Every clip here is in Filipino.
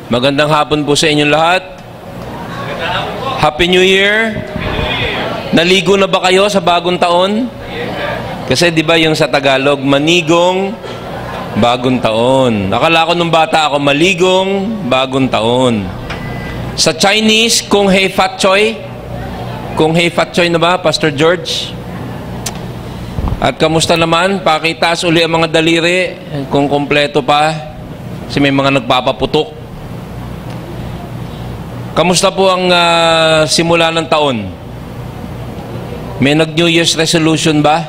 Magandang hapon po sa inyong lahat. Happy New Year. Naligo na ba kayo sa bagong taon? Kasi di ba yung sa Tagalog, manigong bagong taon. Akala ko nung bata ako, maligong bagong taon. Sa Chinese, Kung Hei Fat Choi. Kung Hei Fat Choi na ba, Pastor George? At kamusta naman? Pakitaas uli ang mga daliri kung kompleto pa. Kasi may mga nagpapaputok. Kamusta po ang simula ng taon? May nag-New Year's resolution ba?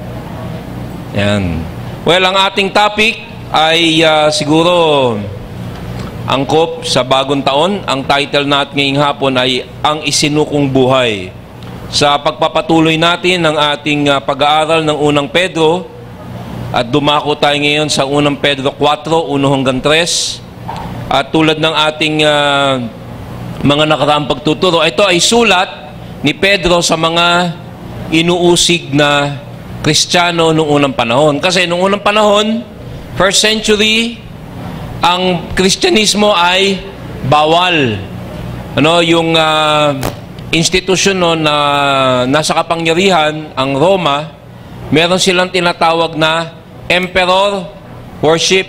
Yan. Well, ang ating topic ay siguro angkop sa bagong taon. Ang title natin ngayong hapon ay Ang Isinukong Buhay. Sa pagpapatuloy natin ng ating pag-aaral ng unang Pedro, at dumako tayo ngayon sa unang Pedro 4, 1 hanggang 3. At tulad ng ating mga nakaraang pagtuturo, ito ay sulat ni Pedro sa mga inuusig na Kristiyano noong unang panahon. Kasi noong unang panahon, first century, ang Kristyanismo ay bawal. Yung institusyon na nasa kapangyarihan, ang Roma, meron silang tinatawag na emperor worship.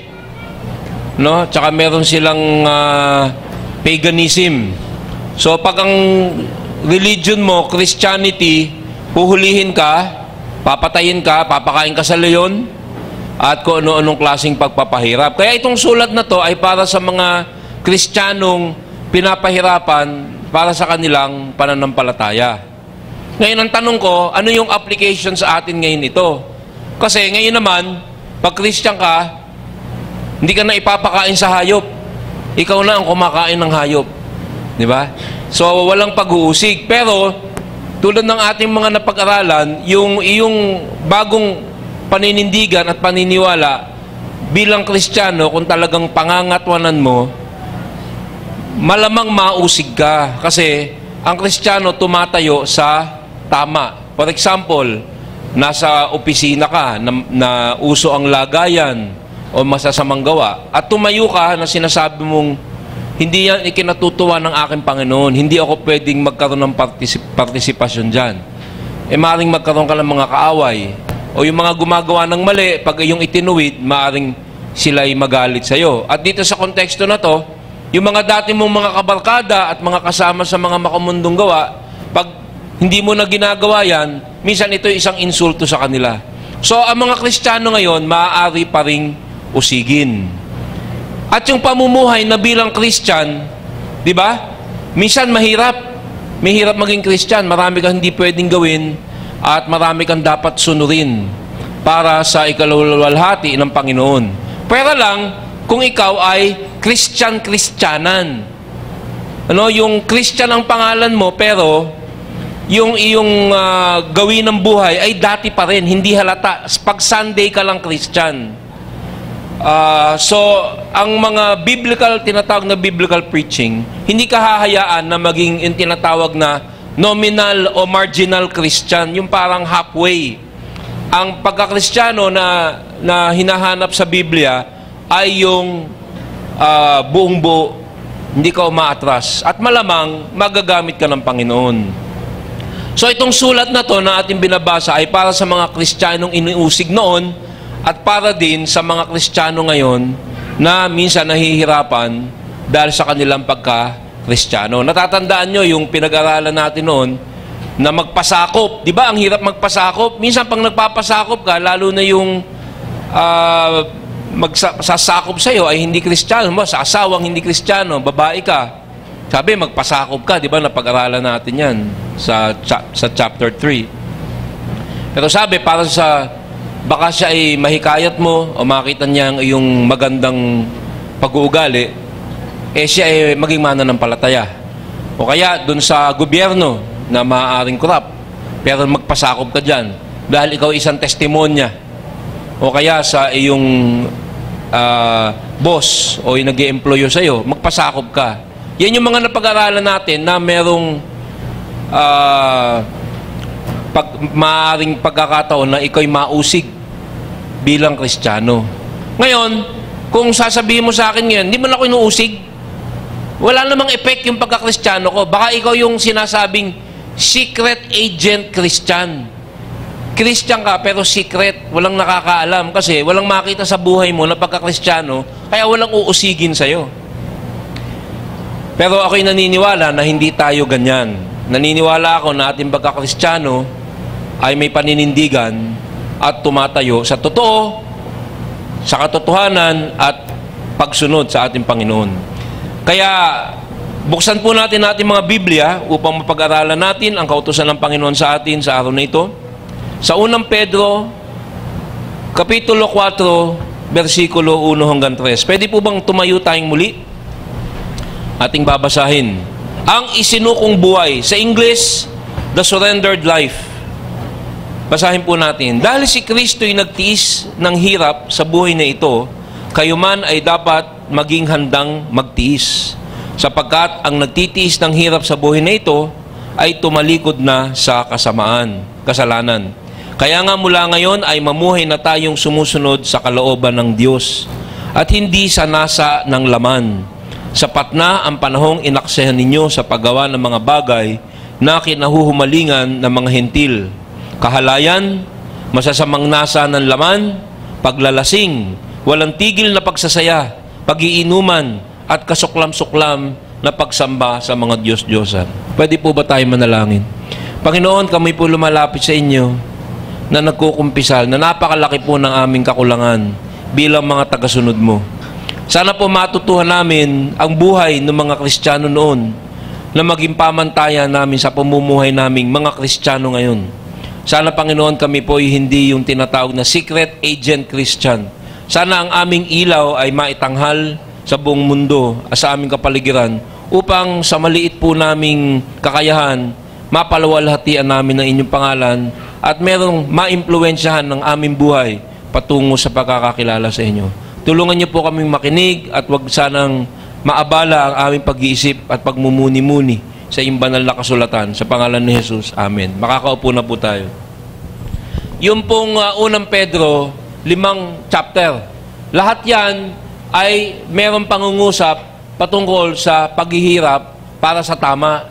Tsaka meron silang paganism. So pag ang religion mo, Christianity, huhulihin ka, papatayin ka, papakain ka sa leon, at kung ano-anong klaseng pagpapahirap. Kaya itong sulat na to ay para sa mga Kristiyanong pinapahirapan para sa kanilang pananampalataya. Ngayon ang tanong ko, ano yung application sa atin ngayon ito? Kasi ngayon naman, pag Christian ka, hindi ka na ipapakain sa hayop. Ikaw na ang kumakain ng hayop. Di ba? So, walang pag-uusig. Pero, tulad ng ating mga napag-aralan, yung iyong bagong paninindigan at paniniwala bilang Kristiyano, kung talagang pangangatwanan mo, malamang mausig ka. Kasi, ang Kristiyano tumatayo sa tama. For example, nasa opisina ka, na uso ang lagayan o masasamang gawa, at tumayo ka na sinasabi mong, hindi yan ikinatutuwa ng aking Panginoon, hindi ako pwedeng magkaroon ng partisipasyon dyan. Maaaring magkaroon ka ng mga kaaway, o yung mga gumagawa ng mali, pag yung itinuwid, maaaring sila'y magalit sa'yo. At dito sa konteksto na to, yung mga dati mong mga kabarkada at mga kasama sa mga makamundong gawa, pag hindi mo na ginagawa yan, minsan ito isang insulto sa kanila. So, ang mga Kristiyano ngayon, maaari pa ring usigin. At yung pamumuhay na bilang Christian, di ba? Minsan mahirap. Mahirap maging Christian. Marami kang hindi pwedeng gawin at marami kang dapat sunurin para sa ikaluluwalhati ng Panginoon. Pero lang, kung ikaw ay Christian-Christianan. Yung Christian ang pangalan mo, pero yung iyong gawin ng buhay ay dati pa rin, hindi halata. Pag Sunday ka lang Christian. So, ang mga tinatawag na biblical preaching, hindi ka hahayaan na maging yung tinatawag na nominal o marginal Christian, yung parang halfway. Ang pagka-Kristiyano na hinahanap sa Biblia ay yung buong buo, hindi ka umaatras. At malamang, magagamit ka ng Panginoon. So, itong sulat na to na ating binabasa ay para sa mga Kristiyanong iniusig noon, at para din sa mga Kristiyano ngayon na minsan nahihirapan dahil sa kanilang pagka-Kristiyano. Natatandaan nyo yung pinag-aralan natin noon na magpasakop. Di ba? Ang hirap magpasakop. Minsan pag nagpapasakop ka, lalo na yung magsasakop sa'yo ay hindi Kristiyano. Sa asawang hindi Kristiyano, babae ka. Sabi, magpasakop ka. Di ba? Napag-aralan natin yan sa chapter 3. Pero sabi, para sa baka siya ay mahikayat mo o makita niya ang iyong magandang pag-uugali, siya ay maging mananampalataya. O kaya, dun sa gobyerno na maaaring korap, pero magpasakop ka dyan dahil ikaw isang testimonya. O kaya sa iyong boss o yung nag-i-employo sa'yo, magpasakop ka. Yan yung mga napag-aralan natin na merong maaaring pagkakataon na ikaw'y mausig bilang Kristiyano. Ngayon, kung sasabihin mo sa akin ngayon, hindi mo na ako inuusig. Wala namang effect yung pagka-Kristiyano ko. Baka ikaw yung sinasabing secret agent Christian. Christian ka pero secret, walang nakakaalam kasi walang makita sa buhay mo na pagka-Kristiyano, kaya walang uusigin sa'yo. Pero ako'y naniniwala na hindi tayo ganyan. Naniniwala ako na ating pagka-Kristiyano ay may paninindigan at tumatayo sa totoo, sa katotohanan at pagsunod sa ating Panginoon. Kaya buksan po natin ating mga Biblia upang mapag-aralan natin ang kautusan ng Panginoon sa atin sa araw na ito. Sa unang Pedro, Kapitulo 4, versikulo 1 hanggang 3. Pwede po bang tumayo tayong muli? Ating babasahin. Ang isinukong buhay. Sa English, the surrendered life. Basahin po natin. Dahil si Kristo'y nagtiis ng hirap sa buhay na ito, kayo man ay dapat maging handang magtiis. Sapagkat ang nagtitiis ng hirap sa buhay na ito ay tumalikod na sa kasalanan. Kaya nga mula ngayon ay mamuhay na tayong sumusunod sa kalooban ng Diyos at hindi sa nasa ng laman. Sapat na ang panahong inaksehan ninyo sa paggawa ng mga bagay na kinahuhumalingan ng mga hentil. Kahalayan, masasamang nasa ng laman, paglalasing, walang tigil na pagsasaya, pag-iinuman at kasuklam-suklam na pagsamba sa mga Diyos-Diyosan. Pwede po ba tayo manalangin? Panginoon, kami po lumalapit sa inyo na nagkukumpisal, na napakalaki po ng aming kakulangan bilang mga tagasunod mo. Sana po matutuhan namin ang buhay ng mga Kristiyano noon na maging pamantayan namin sa pamumuhay naming mga Kristiyano ngayon. Sana, Panginoon, kami po ay hindi yung tinatawag na secret agent Christian. Sana ang aming ilaw ay maitanghal sa buong mundo at sa aming kapaligiran upang sa maliit po naming kakayahan, mapalawalhatian namin ang inyong pangalan at merong maimpluwensyahan ng aming buhay patungo sa pagkakakilala sa inyo. Tulungan niyo po kaming makinig at wag sanang maabala ang aming pag-iisip at pagmumuni-muni sa iyong banal na kasulatan. Sa pangalan ni Jesus, Amen. Makakaupo na po tayo. Yung pong unang Pedro, 5 chapter. Lahat yan ay merong pangungusap patungkol sa paghihirap para sa tama.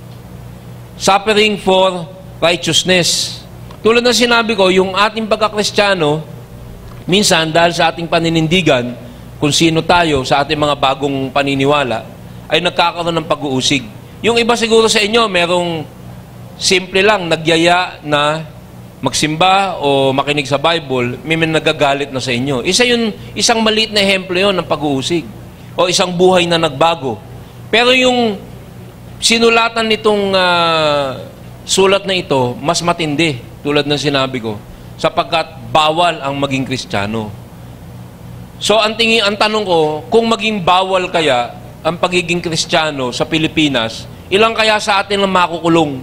Suffering for righteousness. Tulad ng sinabi ko, yung ating pagka-Kristiyano, minsan dahil sa ating paninindigan, kung sino tayo sa ating mga bagong paniniwala, ay nagkakaroon ng pag-uusig. Yung iba siguro sa inyo, merong simple lang, nagyaya na magsimba o makinig sa Bible, may nagagalit na sa inyo. Isang maliit na ehemplo yun ng pag-uusig. O isang buhay na nagbago. Pero yung sinulatan nitong sulat na ito, mas matindi, tulad ng sinabi ko, sapagkat bawal ang maging Kristiyano. So, ang tanong ko, kung maging bawal kaya ang pagiging Kristiyano sa Pilipinas, ilang kaya sa atin ang makukulong?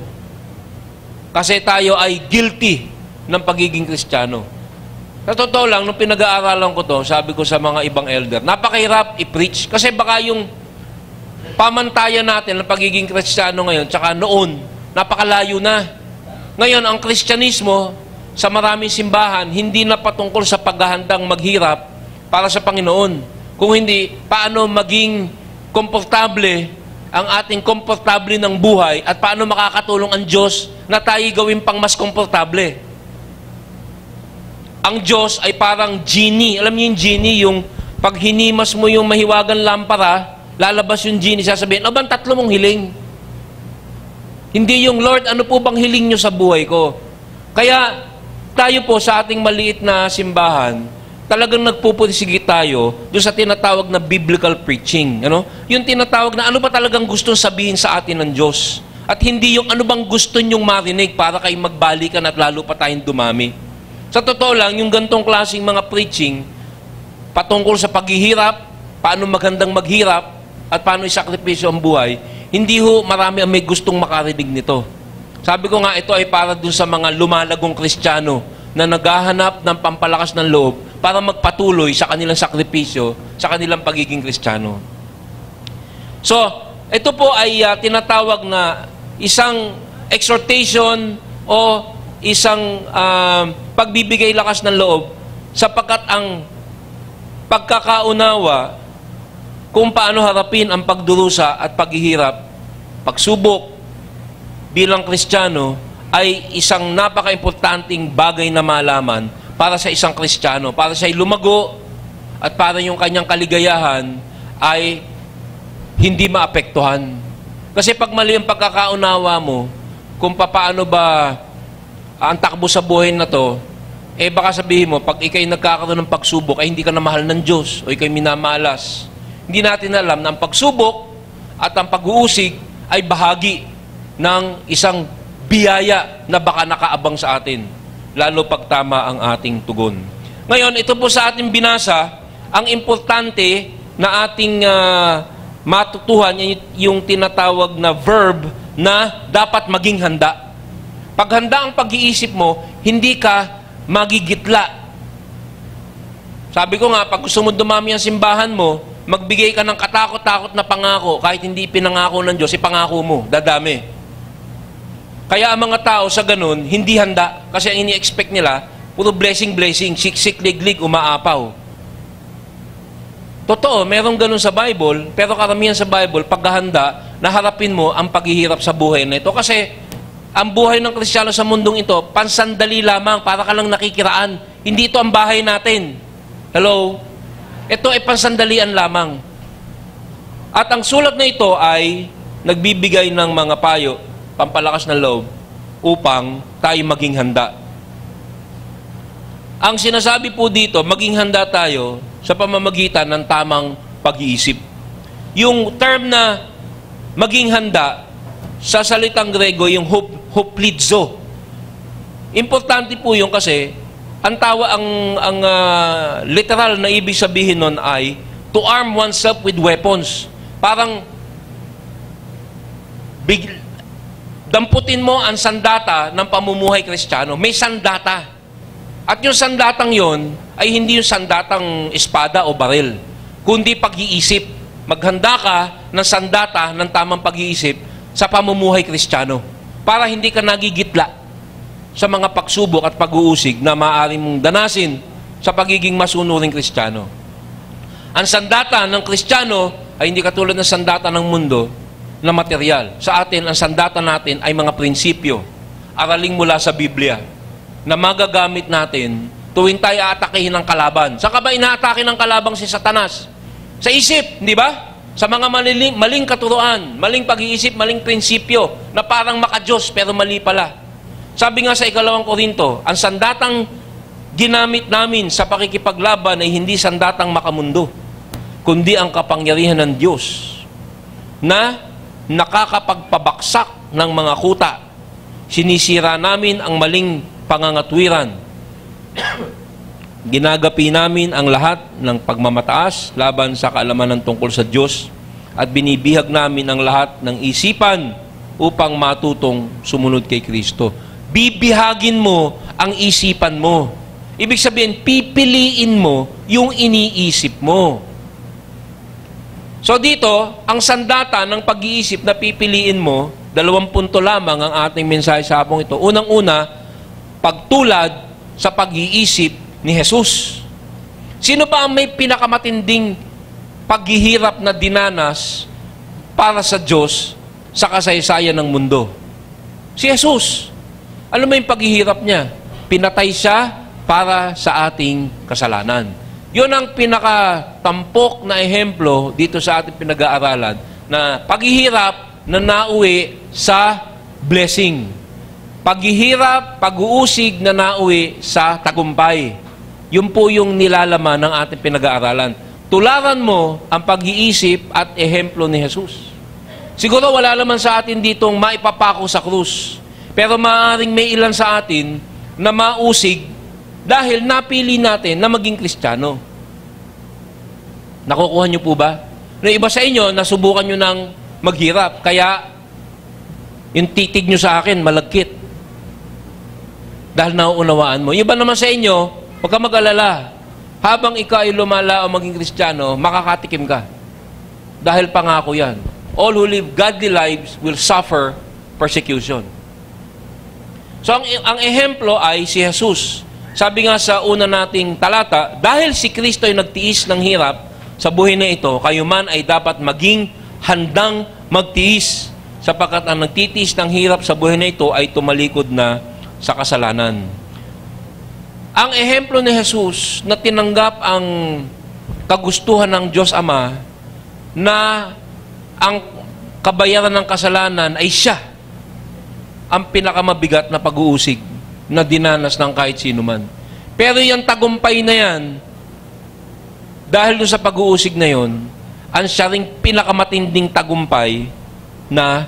Kasi tayo ay guilty ng pagiging Kristiyano. Sa totoo lang, nung pinag-aaralan ko to, sabi ko sa mga ibang elder, napakahirap i-preach. Kasi baka yung pamantayan natin ng pagiging Kristiyano ngayon, tsaka noon, napakalayo na. Ngayon, ang Kristyanismo sa maraming simbahan, hindi na patungkol sa paghahandang maghirap para sa Panginoon. Kung hindi, paano maging komportable ang ating komportable ng buhay at paano makakatulong ang Diyos na tayo gawin pang mas komportable. Ang Diyos ay parang genie. Alam niyo yung genie, yung pag hinimas mo yung mahiwagang lampara, lalabas yung genie, sasabihin, "Aban, 3 mong hiling." Hindi yung, "Lord, ano po bang hiling nyo sa buhay ko?" Kaya tayo po sa ating maliit na simbahan, talagang nagpupursige tayo doon sa tinatawag na biblical preaching. Ano? Yung tinatawag na ano ba talagang gustong sabihin sa atin ng Diyos. At hindi yung ano bang gusto nyong marinig para kayo magbalikan at lalo pa tayong dumami. Sa totoo lang, yung gantong klaseng mga preaching, patungkol sa paghihirap, paano magandang maghirap, at paano isakripisyo ang buhay, hindi ho marami ang may gustong makarinig nito. Sabi ko nga, ito ay para dun sa mga lumalagong Kristiyano na naghahanap ng pampalakas ng loob para magpatuloy sa kanilang sakripisyo, sa kanilang pagiging Kristiyano. So, ito po ay tinatawag na isang exhortation o isang pagbibigay lakas ng loob sapagkat ang pagkakaunawa kung paano harapin ang pagdurusa at paghihirap. Pagsubok bilang Kristiyano ay isang napaka-importanting bagay na malaman para sa isang Kristiyano, para siya'y lumago at para yung kanyang kaligayahan ay hindi maapektuhan. Kasi pag mali ang pagkakaunawa mo, kung paano ba ang takbo sa buhay na to, baka sabihin mo, pag ikay nagkakaroon ng pagsubok, ay hindi ka na mahal ng Diyos o ikay minamalas. Hindi natin alam na ang pagsubok at ang pag-uusig ay bahagi ng isang biyaya na baka nakaabang sa atin, lalo pag tama ang ating tugon. Ngayon, ito po sa ating binasa, ang importante na ating matutuhan, yung tinatawag na verb na dapat maging handa. Pag handa ang pag-iisip mo, hindi ka magigitla. Sabi ko nga, pag gusto mo dumami ang simbahan mo, magbigay ka ng katakot-takot na pangako, kahit hindi pinangako ng Diyos, ipangako mo, dadami. Kaya ang mga tao sa ganun, hindi handa. Kasi ang ini-expect nila, puro blessing, siksik, liglig, umaapaw. Totoo, merong ganun sa Bible, pero karamihan sa Bible, paghahanda, naharapin mo ang paghihirap sa buhay na ito. Kasi ang buhay ng Kristiyano sa mundong ito, pansandali lamang, para ka lang nakikiraan. Hindi ito ang bahay natin. Hello? Ito ay pansandalian lamang. At ang sulat na ito ay nagbibigay ng mga payo, pampalakas ng loob, upang tayo maging handa. Ang sinasabi po dito, maging handa tayo sa pamamagitan ng tamang pag-iisip. Yung term na maging handa, sa salitang Grego, yung hoplidzo. Importante po yung kasi, ang literal na ibig sabihin nun ay to arm oneself with weapons. Parang damputin mo ang sandata ng pamumuhay Kristiyano. May sandata. At yung sandatang yon ay hindi yung sandatang espada o baril, kundi pag-iisip. Maghanda ka ng sandata ng tamang pag-iisip sa pamumuhay Kristiyano para hindi ka nagigitla sa mga pagsubok at pag-uusig na maaari mong danasin sa pagiging masunuring Kristiyano. Ang sandata ng Kristiyano ay hindi katulad ng sandata ng mundo na material. Sa atin, ang sandata natin ay mga prinsipyo, araling mula sa Biblia, na magagamit natin tuwing tayo aatakihin ng kalaban. Saan ka ba inaatake ng kalabang si Satanas? Sa isip, di ba? Sa mga maling katuruan, maling pag-iisip, maling prinsipyo, na parang maka-Diyos pero mali pala. Sabi nga sa 2 Korinto, ang sandatang ginamit namin sa pakikipaglaban ay hindi sandatang makamundo, kundi ang kapangyarihan ng Diyos na nakakapagpabaksak ng mga kuta. Sinisira namin ang maling pangangatwiran. Ginagapi namin ang lahat ng pagmamataas laban sa kaalaman ng tungkol sa Diyos at binibihag namin ang lahat ng isipan upang matutong sumunod kay Kristo. Bibihagin mo ang isipan mo. Ibig sabihin, pipiliin mo yung iniisip mo. So dito, ang sandata ng pag-iisip na pipiliin mo, 2 punto lamang ang ating mensahe sa hapong ito. Unang-una, pagtulad sa pag-iisip ni Jesus. Sino ba ang may pinakamatinding paghihirap na dinanas para sa Diyos sa kasaysayan ng mundo? Si Jesus. Ano ba yung paghihirap niya? Pinatay siya para sa ating kasalanan. Yun ang pinakatampok na ehemplo dito sa ating pinag-aaralan na paghihirap na nauwi sa blessing. Paghihirap, pag-uusig na nauwi sa tagumpay. Yun po yung nilalaman ng ating pinag-aaralan. Tularan mo ang pag-iisip at ehemplo ni Jesus. Siguro wala naman sa atin ditong maipapako sa krus. Pero maaaring may ilan sa atin na mausig dahil napili natin na maging Kristiyano. Nakukuha niyo po ba? Yung iba sa inyo, nasubukan niyo ng maghirap. Kaya yung titig niyo sa akin, malagkit. Dahil nauunawaan mo. Yung iba naman sa inyo, huwag ka mag-alala. Habang ikaw ay lumala o maging Kristiyano, makakatikim ka. Dahil pangako yan. All who live godly lives will suffer persecution. So, ang ehemplo ay si Jesus. Sabi nga sa una nating talata, dahil si Kristo ay nagtiis ng hirap, sa buhay na ito, kayo man ay dapat maging handang magtiis, sapagkat ang nagtitiis ng hirap sa buhay na ito ay tumalikod na sa kasalanan. Ang ehemplo ni Jesus na tinanggap ang kagustuhan ng Diyos Ama na ang kabayaran ng kasalanan ay siya ang pinakamabigat na pag-uusig na dinanas ng kahit sino man. Pero yung tagumpay na yan, dahil doon sa pag-uusig na yon, ang siya ring pinakamatinding tagumpay na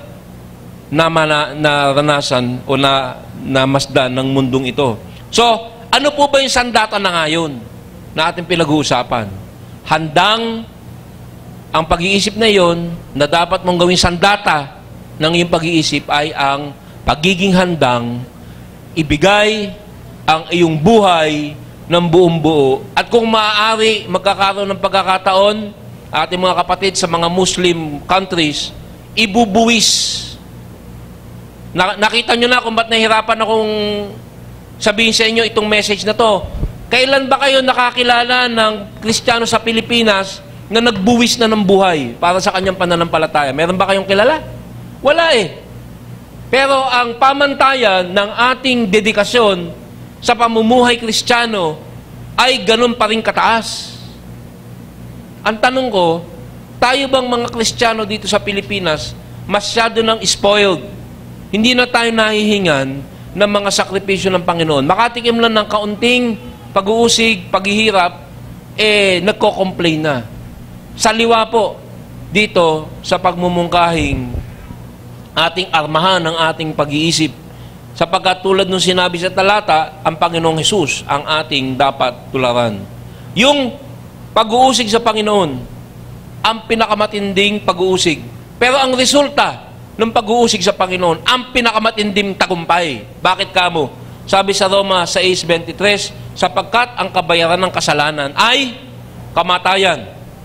naranasan o namasdan ng mundong ito. So, ano po ba yung sandata na ngayon na ating pinag-uusapan? Handang ang pag-iisip na yon na dapat mong gawing sandata ng iyong pag-iisip ay ang pagiging handang ibigay ang iyong buhay ng buong buo. At kung maaari, magkakaroon ng pagkakataon, ating mga kapatid sa mga Muslim countries, ibubuwis. Nakita nyo na kung ba't nahihirapan akong sabihin sa inyo itong message na to. Kailan ba kayo nakakilala ng Kristiyano sa Pilipinas na nagbuwis na ng buhay para sa kanyang pananampalataya? Meron ba kayong kilala? Wala eh. Pero ang pamantayan ng ating dedikasyon sa pamumuhay Kristiyano ay ganun pa rin kataas. Ang tanong ko, tayo bang mga Kristiyano dito sa Pilipinas masyado nang spoiled? Hindi na tayo nahihingan ng mga sakripisyo ng Panginoon. Makatikim lang ng kaunting pag-uusig, paghihirap, nagko-complain na. Saliwa po dito sa pagmumungkahing ating armahan ng ating pag-iisip. Sapagkat tulad nung sinabi sa talata, ang Panginoong Hesus ang ating dapat tularan. Yung pag-uusig sa Panginoon, ang pinakamatinding pag-uusig. Pero ang resulta ng pag-uusig sa Panginoon, ang pinakamatinding tagumpay. Bakit kamo? Sabi sa Roma 6:23, sapagkat ang kabayaran ng kasalanan ay kamatayan.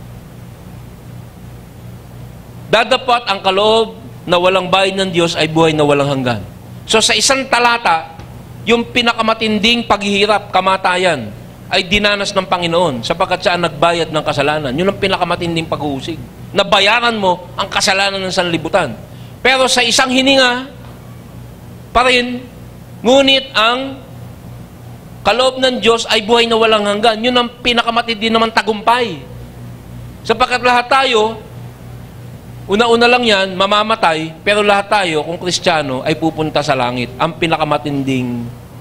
Dadapat ang kaloob na walang bayad ng Diyos ay buhay na walang hanggan. So sa isang talata, yung pinakamatinding paghihirap, kamatayan, ay dinanas ng Panginoon sapagkat siya ang nagbayad ng kasalanan. Yun ang pinakamatinding pag-uusig. Nabayaran mo ang kasalanan ng sanlibutan. Pero sa isang hininga, pa rin, ngunit ang kaloob ng Diyos ay buhay na walang hanggan. Yun ang pinakamatindi naman tagumpay. Sapagkat lahat tayo, una-una lang yan, mamamatay, pero lahat tayo, kung Kristiyano, ay pupunta sa langit. Ang pinakamatinding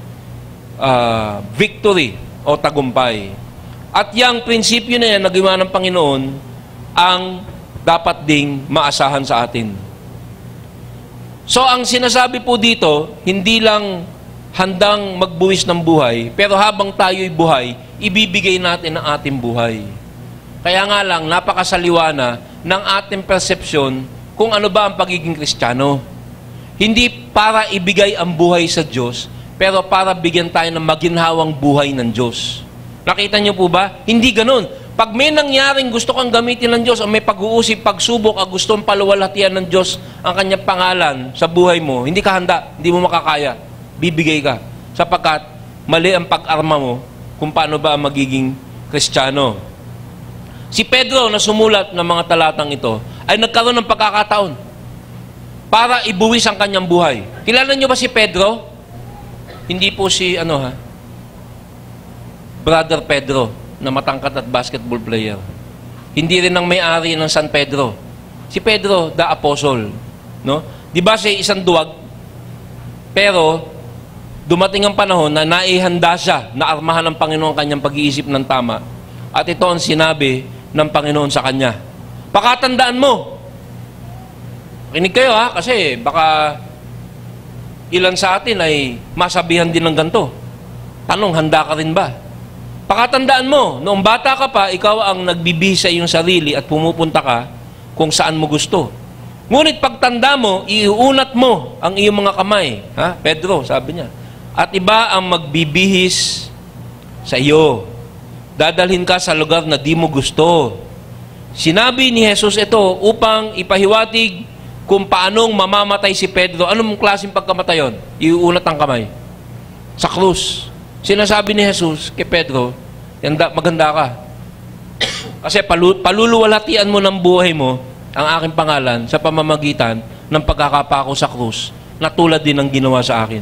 victory o tagumpay. At yung prinsipyo na yan, nagawa ng Panginoon, ang dapat ding maasahan sa atin. So, ang sinasabi po dito, hindi lang handang magbuwis ng buhay, pero habang tayo'y buhay, ibibigay natin ang ating buhay. Kaya nga lang, napakasaliwa na ng ating persepsyon kung ano ba ang pagiging Kristiyano. Hindi para ibigay ang buhay sa Diyos, pero para bigyan tayo ng maginhawang buhay ng Diyos. Nakita niyo po ba? Hindi ganun. Pag may nangyaring gusto kang gamitin ng Diyos o may pag-uusip, pagsubok, o gustong paluwalhatian ng Diyos ang kanyang pangalan sa buhay mo, hindi ka handa, hindi mo makakaya, bibigay ka. Sapagkat mali ang pag-arma mo kung paano ba ang magiging Kristiyano. Si Pedro na sumulat ng mga talatang ito ay nagkaroon ng pagkakataon para ibuwis ang kanyang buhay. Kilala niyo ba si Pedro? Hindi po si Brother Pedro na matangkat at basketball player. Hindi rin ang may-ari ng San Pedro. Si Pedro, the apostle. No? Di ba siya isang duwag? Pero, dumating ang panahon na naihanda siya na armahan ng Panginoon ang kanyang pag-iisip ng tama. At ito ang sinabi ng Panginoon sa kanya. Pakatandaan mo. Kinig kayo kasi baka ilan sa atin ay masabihan din ng ganito. Tanong, handa ka rin ba? Pakatandaan mo, noong bata ka pa, ikaw ang nagbibihis sa iyong sarili at pumupunta ka kung saan mo gusto. Ngunit pagtanda mo, iuunat mo ang iyong mga kamay. Pedro, sabi niya. At iba ang magbibihis sa iyo. Dadalhin ka sa lugar na di mo gusto. Sinabi ni Jesus ito upang ipahiwatig kung paanong mamamatay si Pedro. Anong klaseng pagkamatayon? Iuunat ang kamay. Sa krus. Sinasabi ni Jesus kay Pedro, maganda ka. Kasi paluluwalhatian mo ng buhay mo ang aking pangalan sa pamamagitan ng pagkakapako sa krus na tulad din ng ginawa sa akin.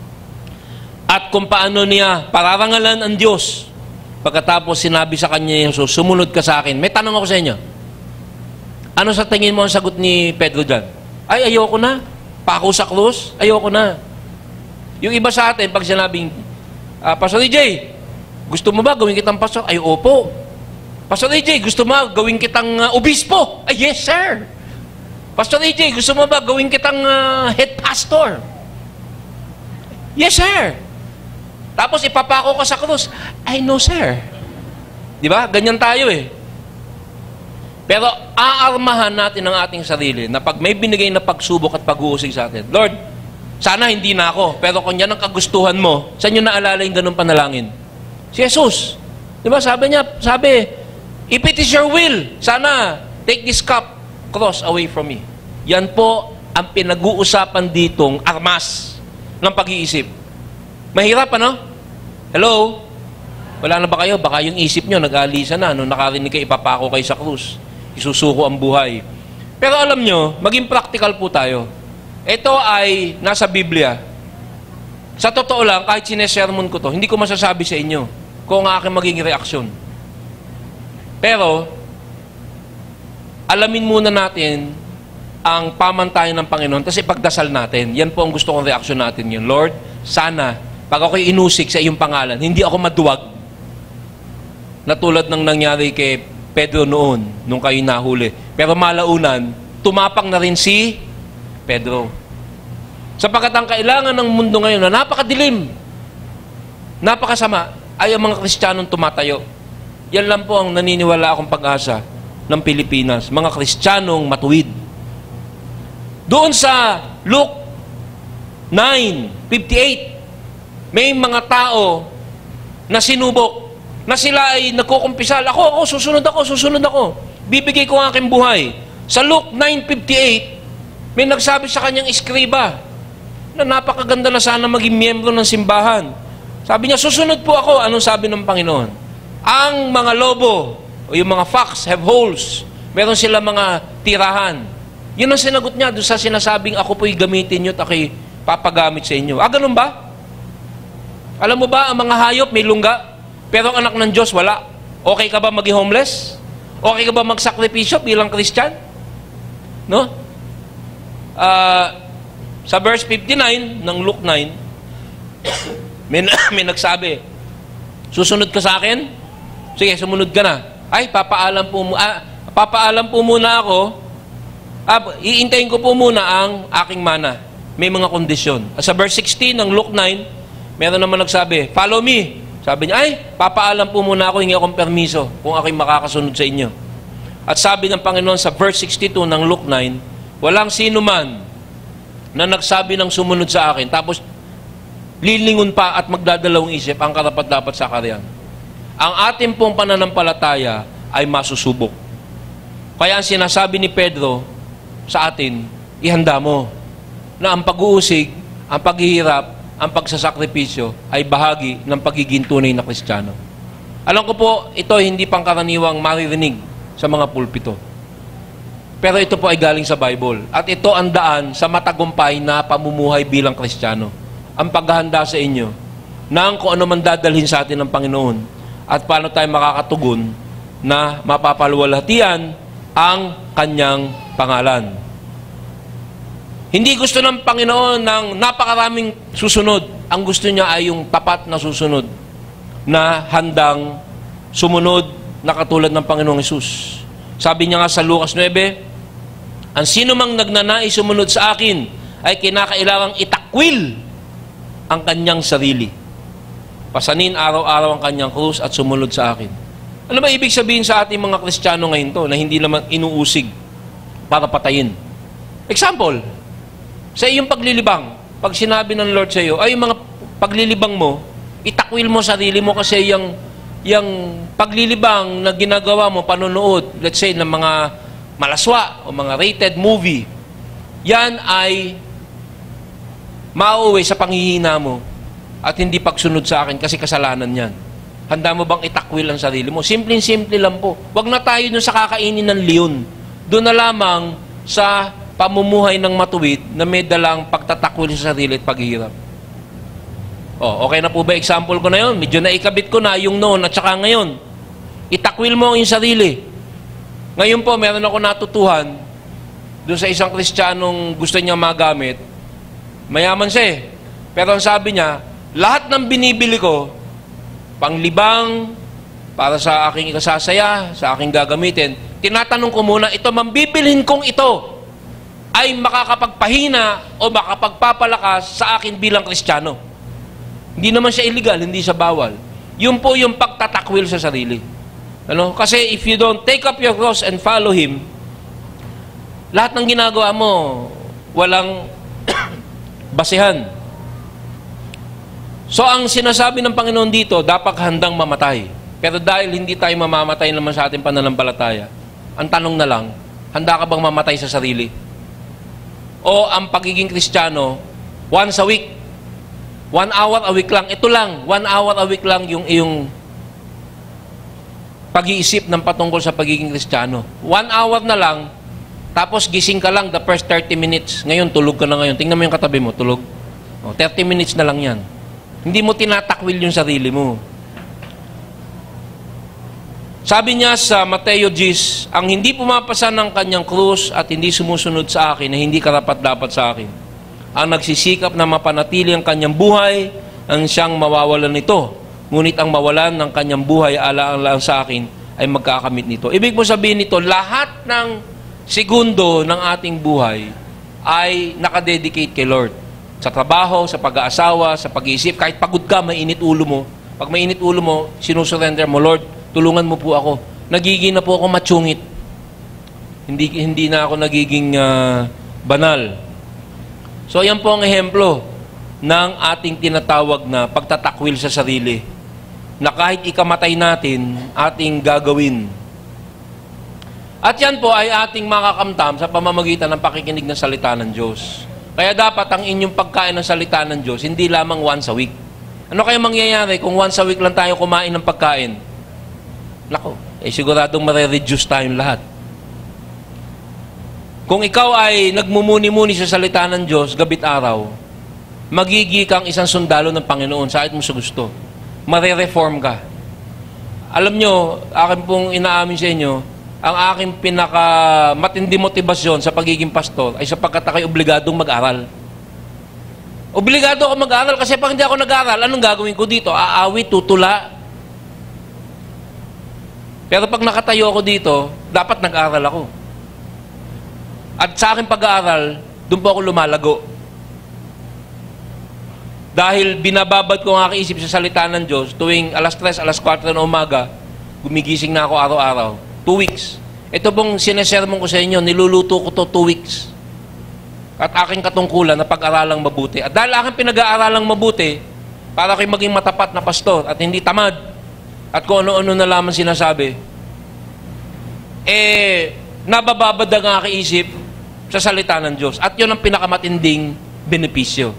At kung paano niya pararangalan ang Diyos pagkatapos sinabi sa kanya ni Jesus, sumunod ka sa akin. May tanong ako sa inyo. Ano sa tingin mo ang sagot ni Pedro dyan? Ay, ayoko na. Pako sa krus, ayoko na. Yung iba sa atin, pag sinabing, Pastor EJ, gusto mo ba gawin kitang pastor? Ay, opo. Pastor EJ, gusto mo ba gawin kitang obispo? Ay, yes, sir. Pastor EJ, gusto mo ba gawin kitang head pastor? Yes, sir. Tapos ipapako ka sa krus. Ay, no, sir. Di ba? Ganyan tayo eh. Pero aarmahan natin ang ating sarili na pag may binigay na pagsubok at pag-uusig sa atin, Lord, sana hindi na ako, pero kung yan ang kagustuhan mo, saan nyo naalala yung ganun panalangin? Si Jesus. Di ba? Sabi, if it is your will, sana take this cup, cross away from me. Yan po ang pinag-uusapan ditong armas ng pag-iisip. Mahirap, ano? Hello? Wala na ba kayo? Baka yung isip nyo nag-aalisa na nung nakarinig kayo, ipapako kayo sa krus. Isusuko ang buhay. Pero alam nyo, maging practical po tayo. Ito ay nasa Biblia. Sa totoo lang, kahit sinesermon ko to, hindi ko masasabi sa inyo kung ang aking magiging reaksyon. Pero, alamin muna natin ang pamantayan ng Panginoon kasi pagdasal natin. Yan po ang gusto kong reaksyon natin yun. Lord, sana, pag ako'y inusik sa iyong pangalan, hindi ako maduwag na tulad ng nangyari kay Pedro noon, nung kayo nahuli. Pero malaunan, tumapang na rin si Pedro. Sapagkat ang kailangan ng mundo ngayon na napakadilim, napakasama, ay ang mga Kristiyanong tumatayo. Yan lang po ang naniniwala akong pag-asa ng Pilipinas. Mga Kristiyanong matuwid. Doon sa Luke 9:58, may mga tao na sinubok na sila ay nagkukumpisal. Ako, susunod ako. Bibigay ko ang aking buhay. Sa Luke 9:58, may nagsabi sa kanyang iskriba na napakaganda na sana maging miyembro ng simbahan. Sabi niya, susunod po ako. Anong sabi ng Panginoon? Ang mga lobo, o yung mga fox, have holes. Meron sila mga tirahan. Yun ang sinagot niya doon sa sinasabing, ako po'y gamitin nyo at ako'y papagamit sa inyo. Ganun ba? Alam mo ba, ang mga hayop may lungga? Pero ang anak ng Diyos, wala. Okay ka ba maging homeless? Okay ka ba magsakripisyo bilang Christian? No? Sa verse 59 ng Luke 9, may nagsabi, susunod ka sa akin? Sige, sumunod ka na. Ay, papaalam po muna ako. Iintayin ko po muna ang aking mana. May mga kondisyon. Sa verse 16 ng Luke 9, meron naman nagsabi, follow me. Sabi niya, ay, papaalam po muna ako, hingi akong permiso kung ako'y makakasunod sa inyo. At sabi ng Panginoon sa verse 62 ng Luke 9, walang sino man na nagsabi ng sumunod sa akin, tapos lilingon pa at magdadalawang isip ang karapat-dapat sa karyan. Ang ating pong pananampalataya ay masusubok. Kaya ang sinasabi ni Pedro sa atin, ihanda mo na ang pag-uusig, ang paghihirap, ang pagsasakripisyo ay bahagi ng pagiging tunay na Kristiyano. Alam ko po, ito hindi pangkaraniwang maririnig sa mga pulpito. Pero ito po ay galing sa Bible. At ito ang daan sa matagumpay na pamumuhay bilang Kristiyano. Ang paghahanda sa inyo ng kung ano man dadalhin sa atin ng Panginoon at paano tayo makakatugon na mapapaluwalhatian ang kanyang pangalan. Hindi gusto ng Panginoon ng napakaraming susunod. Ang gusto niya ay yung tapat na susunod na handang sumunod na katulad ng Panginoong Hesus. Sabi niya nga sa Lucas 9, ang sino mang nagnanais sumunod sa akin ay kinakailangang itakwil ang kanyang sarili. Pasanin araw-araw ang kanyang krus at sumunod sa akin. Ano ba ibig sabihin sa ating mga Kristiyano ngayon to na hindi naman inuusig para patayin? Example, sa iyong paglilibang, pag sinabi ng Lord sa iyo, ay yung mga paglilibang mo, itakwil mo sarili mo kasi yung paglilibang na ginagawa mo, panonood, let's say, ng mga malaswa o mga rated movie, yan ay mauwi sa panghihina mo at hindi pagsunod sa akin kasi kasalanan yan. Handa mo bang itakwil ang sarili mo? Simpleng-simple lang po. Huwag na tayo dun sa kakainin ng leon. Doon na lamang sa pamumuhay ng matuwid na may dalang pagtatakwil sa sarili at paghihirap. O, okay na po ba example ko na yun? Medyo naikabit ko na yung noon at saka ngayon. Itakwil mo yung sarili. Ngayon po, meron ako natutuhan doon sa isang Kristiyanong gusto niya magamit. Mayaman siya eh. Pero ang sabi niya, lahat ng binibili ko, panglibang, para sa aking ikasasaya, sa aking gagamitin, tinatanong ko muna, ito mambibilhin kong ito ay makakapagpahina o makapagpapalakas sa akin bilang Kristiyano. Hindi naman siya illegal, hindi siya bawal. Yun po yung pagtatakwil sa sarili. Ano? Kasi if you don't take up your cross and follow Him, lahat ng ginagawa mo, walang basihan. So, ang sinasabi ng Panginoon dito, dapat handang mamatay. Pero dahil hindi tayo mamamatay naman sa ating pananampalataya, ang tanong na lang, handa ka bang mamatay sa sarili? O ang pagiging Kristiyano, once a week, 1 hour a week lang, ito lang, 1 hour a week lang yung iyong pag-iisip ng patungkol sa pagiging Kristiyano. 1 hour na lang, tapos gising ka lang the first 30 minutes. Ngayon, tulog ka na ngayon. Tingnan mo yung katabi mo, tulog. O, 30 minutes na lang yan. Hindi mo tinatakwil yung sarili mo. Sabi niya sa Mateo 10, ang hindi pumapasa ng kanyang krus at hindi sumusunod sa akin na hindi karapat-dapat sa akin. Ang nagsisikap na mapanatili ang kanyang buhay, ang siyang mawawalan nito. Ngunit ang mawalan ng kanyang buhay alang-alang sa akin ay magkakamit nito. Ibig mo sabihin nito, lahat ng segundo ng ating buhay ay nakadedicate kay Lord. Sa trabaho, sa pag-aasawa, sa pag-iisip, kahit pagod ka, mainit ulo mo. Pag mainit ulo mo, sinusurrender mo, Lord, tulungan mo po ako. Nagiging na po ako matsungit. Hindi na ako nagiging banal. So, yan po ang ehemplo ng ating tinatawag na pagtatakwil sa sarili. Na kahit ikamatay natin, ating gagawin. At yan po ay ating makakamtam sa pamamagitan ng pakikinig ng salita ng Diyos. Kaya dapat ang inyong pagkain ng salita ng Diyos, hindi lamang once a week. Ano kaya mangyayari kung once a week lang tayo kumain ng pagkain? Nako, siguradong mare-reduce tayong lahat. Kung ikaw ay nagmumuni-muni sa salita ng Diyos, gabit araw, magigi kang isang sundalo ng Panginoon sa mo sa gusto. Mare-reform ka. Alam nyo, akin pong inaamin sa inyo, ang aking pinaka-matindi motibasyon sa pagiging pastor ay sapagkat ako'y obligadong mag-aral. Obligado ako mag-aral kasi pag hindi ako nag-aral, anong gagawin ko dito? Aawit, tutula. Pero pag nakatayo ako dito, dapat nag-aral ako. At sa aking pag-aaral, doon po ako lumalago. Dahil binababad ko ang aking isip sa salita ng Diyos, tuwing alas 3, alas 4 ng umaga, gumigising na ako araw-araw. 2 weeks. Ito pong sinesermon ko sa inyo, niluluto ko to 2 weeks. At aking katungkulan na pag-aralang mabuti. At dahil aking pinag-aaralang mabuti, para kayo maging matapat na pastor at hindi tamad, at kung ano-ano na lamang sinasabi, nabababad ang aking isip sa salita ng Diyos. At yun ang pinakamatinding benepisyo.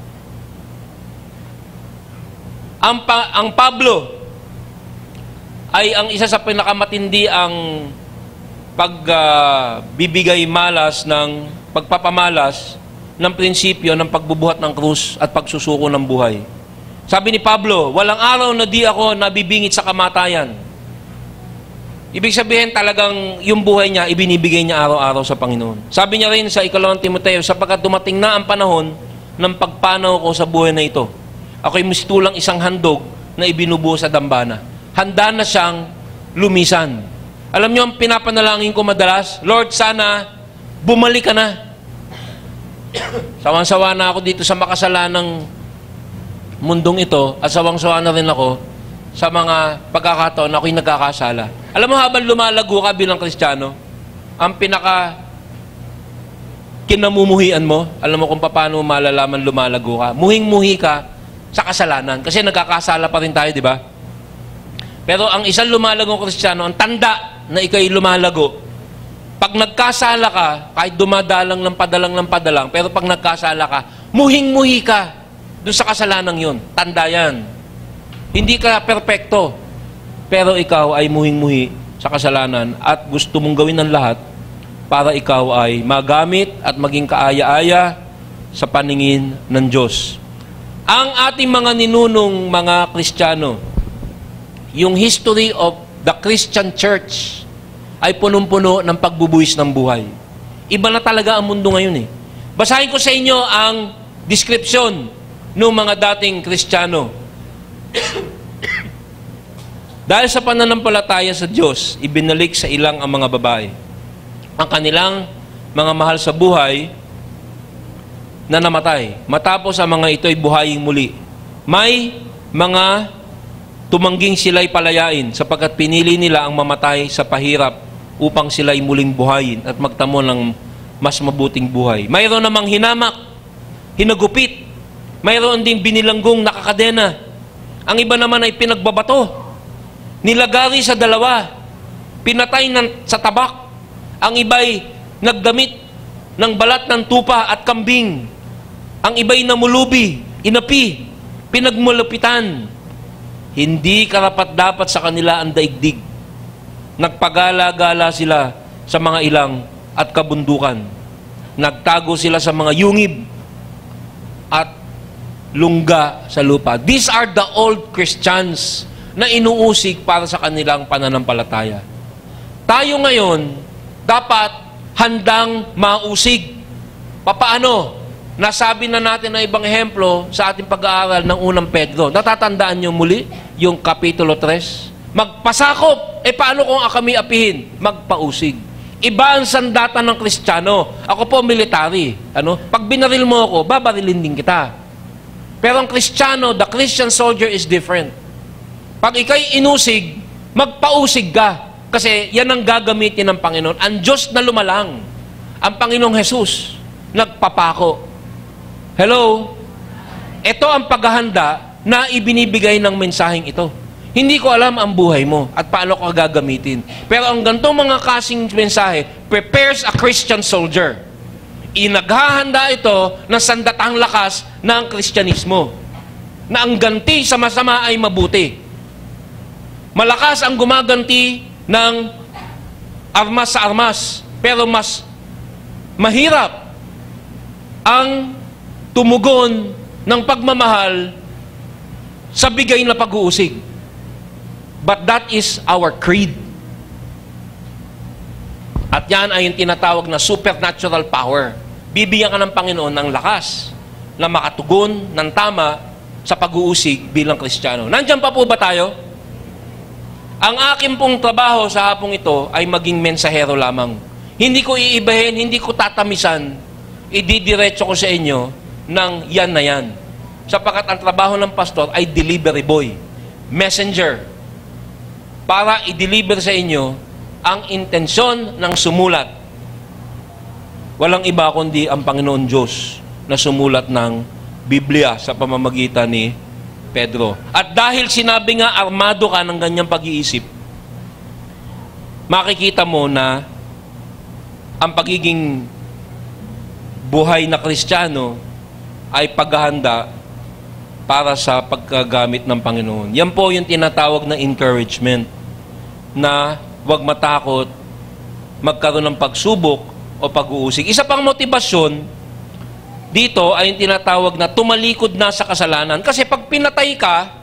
Ang Pablo ay ang isa sa pinakamatindi ang pagbibigay malas ng pagpapamalas ng prinsipyo ng pagbubuhat ng krus at pagsusuko ng buhay. Sabi ni Pablo, walang araw na di ako nabibingit sa kamatayan. Ibig sabihin talagang yung buhay niya, ibinibigay niya araw-araw sa Panginoon. Sabi niya rin sa 2 Timoteo, sapagkat dumating na ang panahon ng pagpanaw ko sa buhay na ito. Ako'y mistulang isang handog na ibinubuo sa dambana. Handa na siyang lumisan. Alam niyo, ang pinapanalangin ko madalas, Lord, sana bumalik ka na. Sawang-sawa na ako dito sa makasalanang mundong ito at sawang-sawa na rin ako sa mga pagkakataon na ako'y nagkakasala. Alam mo, habang lumalago ka bilang Kristiyano, ang pinaka kinamumuhian mo, alam mo kung paano malalaman lumalago ka, muhing-muhi ka sa kasalanan. Kasi nagkakasala pa rin tayo, di ba? Pero ang isang lumalagong Kristiyano, ang tanda na ikaw'y lumalago, pag nagkasala ka, kahit dumadalang ng padalang, pero pag nagkasala ka, muhing-muhi ka doon sa kasalanang yun. Tanda yan. Hindi ka perpekto. Pero ikaw ay muhing-muhi sa kasalanan at gusto mong gawin ng lahat para ikaw ay magamit at maging kaaya-aya sa paningin ng Diyos. Ang ating mga ninunong mga Kristiyano, yung history of the Christian Church ay punong-puno ng pagbubuwis ng buhay. Iba na talaga ang mundo ngayon eh. Basahin ko sa inyo ang description ng mga dating Kristiyano. Dahil sa pananampalataya sa Diyos, ibinalik sa ilang ang mga babae ang kanilang mga mahal sa buhay na namatay. Matapos ang mga ito ay buhayin muli. May mga tumangging sila'y palayain sapagkat pinili nila ang mamatay sa pahirap upang sila'y muling buhayin at magtamo ng mas mabuting buhay. Mayroon namang hinamak, hinagupit. Mayroon ding binilanggong nakakadena. Ang iba naman ay pinagbabato. Nilagari sa dalawa. Pinatay sa tabak. Ang iba'y nagdamit ng balat ng tupa at kambing. Ang iba'y namulubi, inapi, pinagmulupitan. Hindi karapat-dapat sa kanila ang daigdig. Nagpagala-gala sila sa mga ilang at kabundukan. Nagtago sila sa mga yungib at lungga sa lupa. These are the old Christians na inuusig para sa kanilang pananampalataya. Tayo ngayon, dapat handang mausig. Papaano? Nasabi na natin na ibang ehemplo sa ating pag-aaral ng unang Pedro. Natatandaan niyo muli yung Kapitulo 3? Magpasakop. Paano kung kami apihin? Magpausig. Iba ang sandata ng Kristiyano. Ako po military. Pag binaril mo ako, babarilin din kita. Pero ang Kristiyano, the Christian soldier is different. Pag ikay inusig, magpausig ka. Kasi yan ang gagamitin ng Panginoon. Ang Diyos na lumalang. Ang Panginoong Jesus, nagpapako. Hello? Ito ang paghahanda na ibinibigay ng mensaheng ito. Hindi ko alam ang buhay mo at paano ko gagamitin. Pero ang gantong mga kasing mensahe prepares a Christian soldier. Inaghahanda ito ng sandatang lakas ng Kristyanismo. Na ang ganti sa masama ay mabuti. Malakas ang gumaganti ng armas sa armas. Pero mas mahirap ang tumugon ng pagmamahal sa bigay na pag-uusig. But that is our creed. At yan ay yung tinatawag na supernatural power. Bibigyan ka ng Panginoon ng lakas na makatugon ng tama sa pag-uusig bilang Kristiyano. Nandiyan pa po ba tayo? Ang akin pong trabaho sa hapong ito ay maging mensahero lamang. Hindi ko iibahin, hindi ko tatamisan, ididiretso ko sa inyo ng yan na yan. Sapagkat ang trabaho ng pastor ay delivery boy, messenger, para i-deliver sa inyo ang intensyon ng sumulat. Walang iba kundi ang Panginoon Diyos na sumulat ng Biblia sa pamamagitan ni Pedro. At dahil sinabi nga armado ka ng ganyang pag-iisip, makikita mo na ang pagiging buhay na Kristiyano ay paghahanda para sa pagkagamit ng Panginoon. Yan po yung tinatawag na encouragement na huwag matakot magkaroon ng pagsubok o pag-uusig. Isa pang motibasyon dito ay yung tinatawag na tumalikod na sa kasalanan. Kasi pag pinatay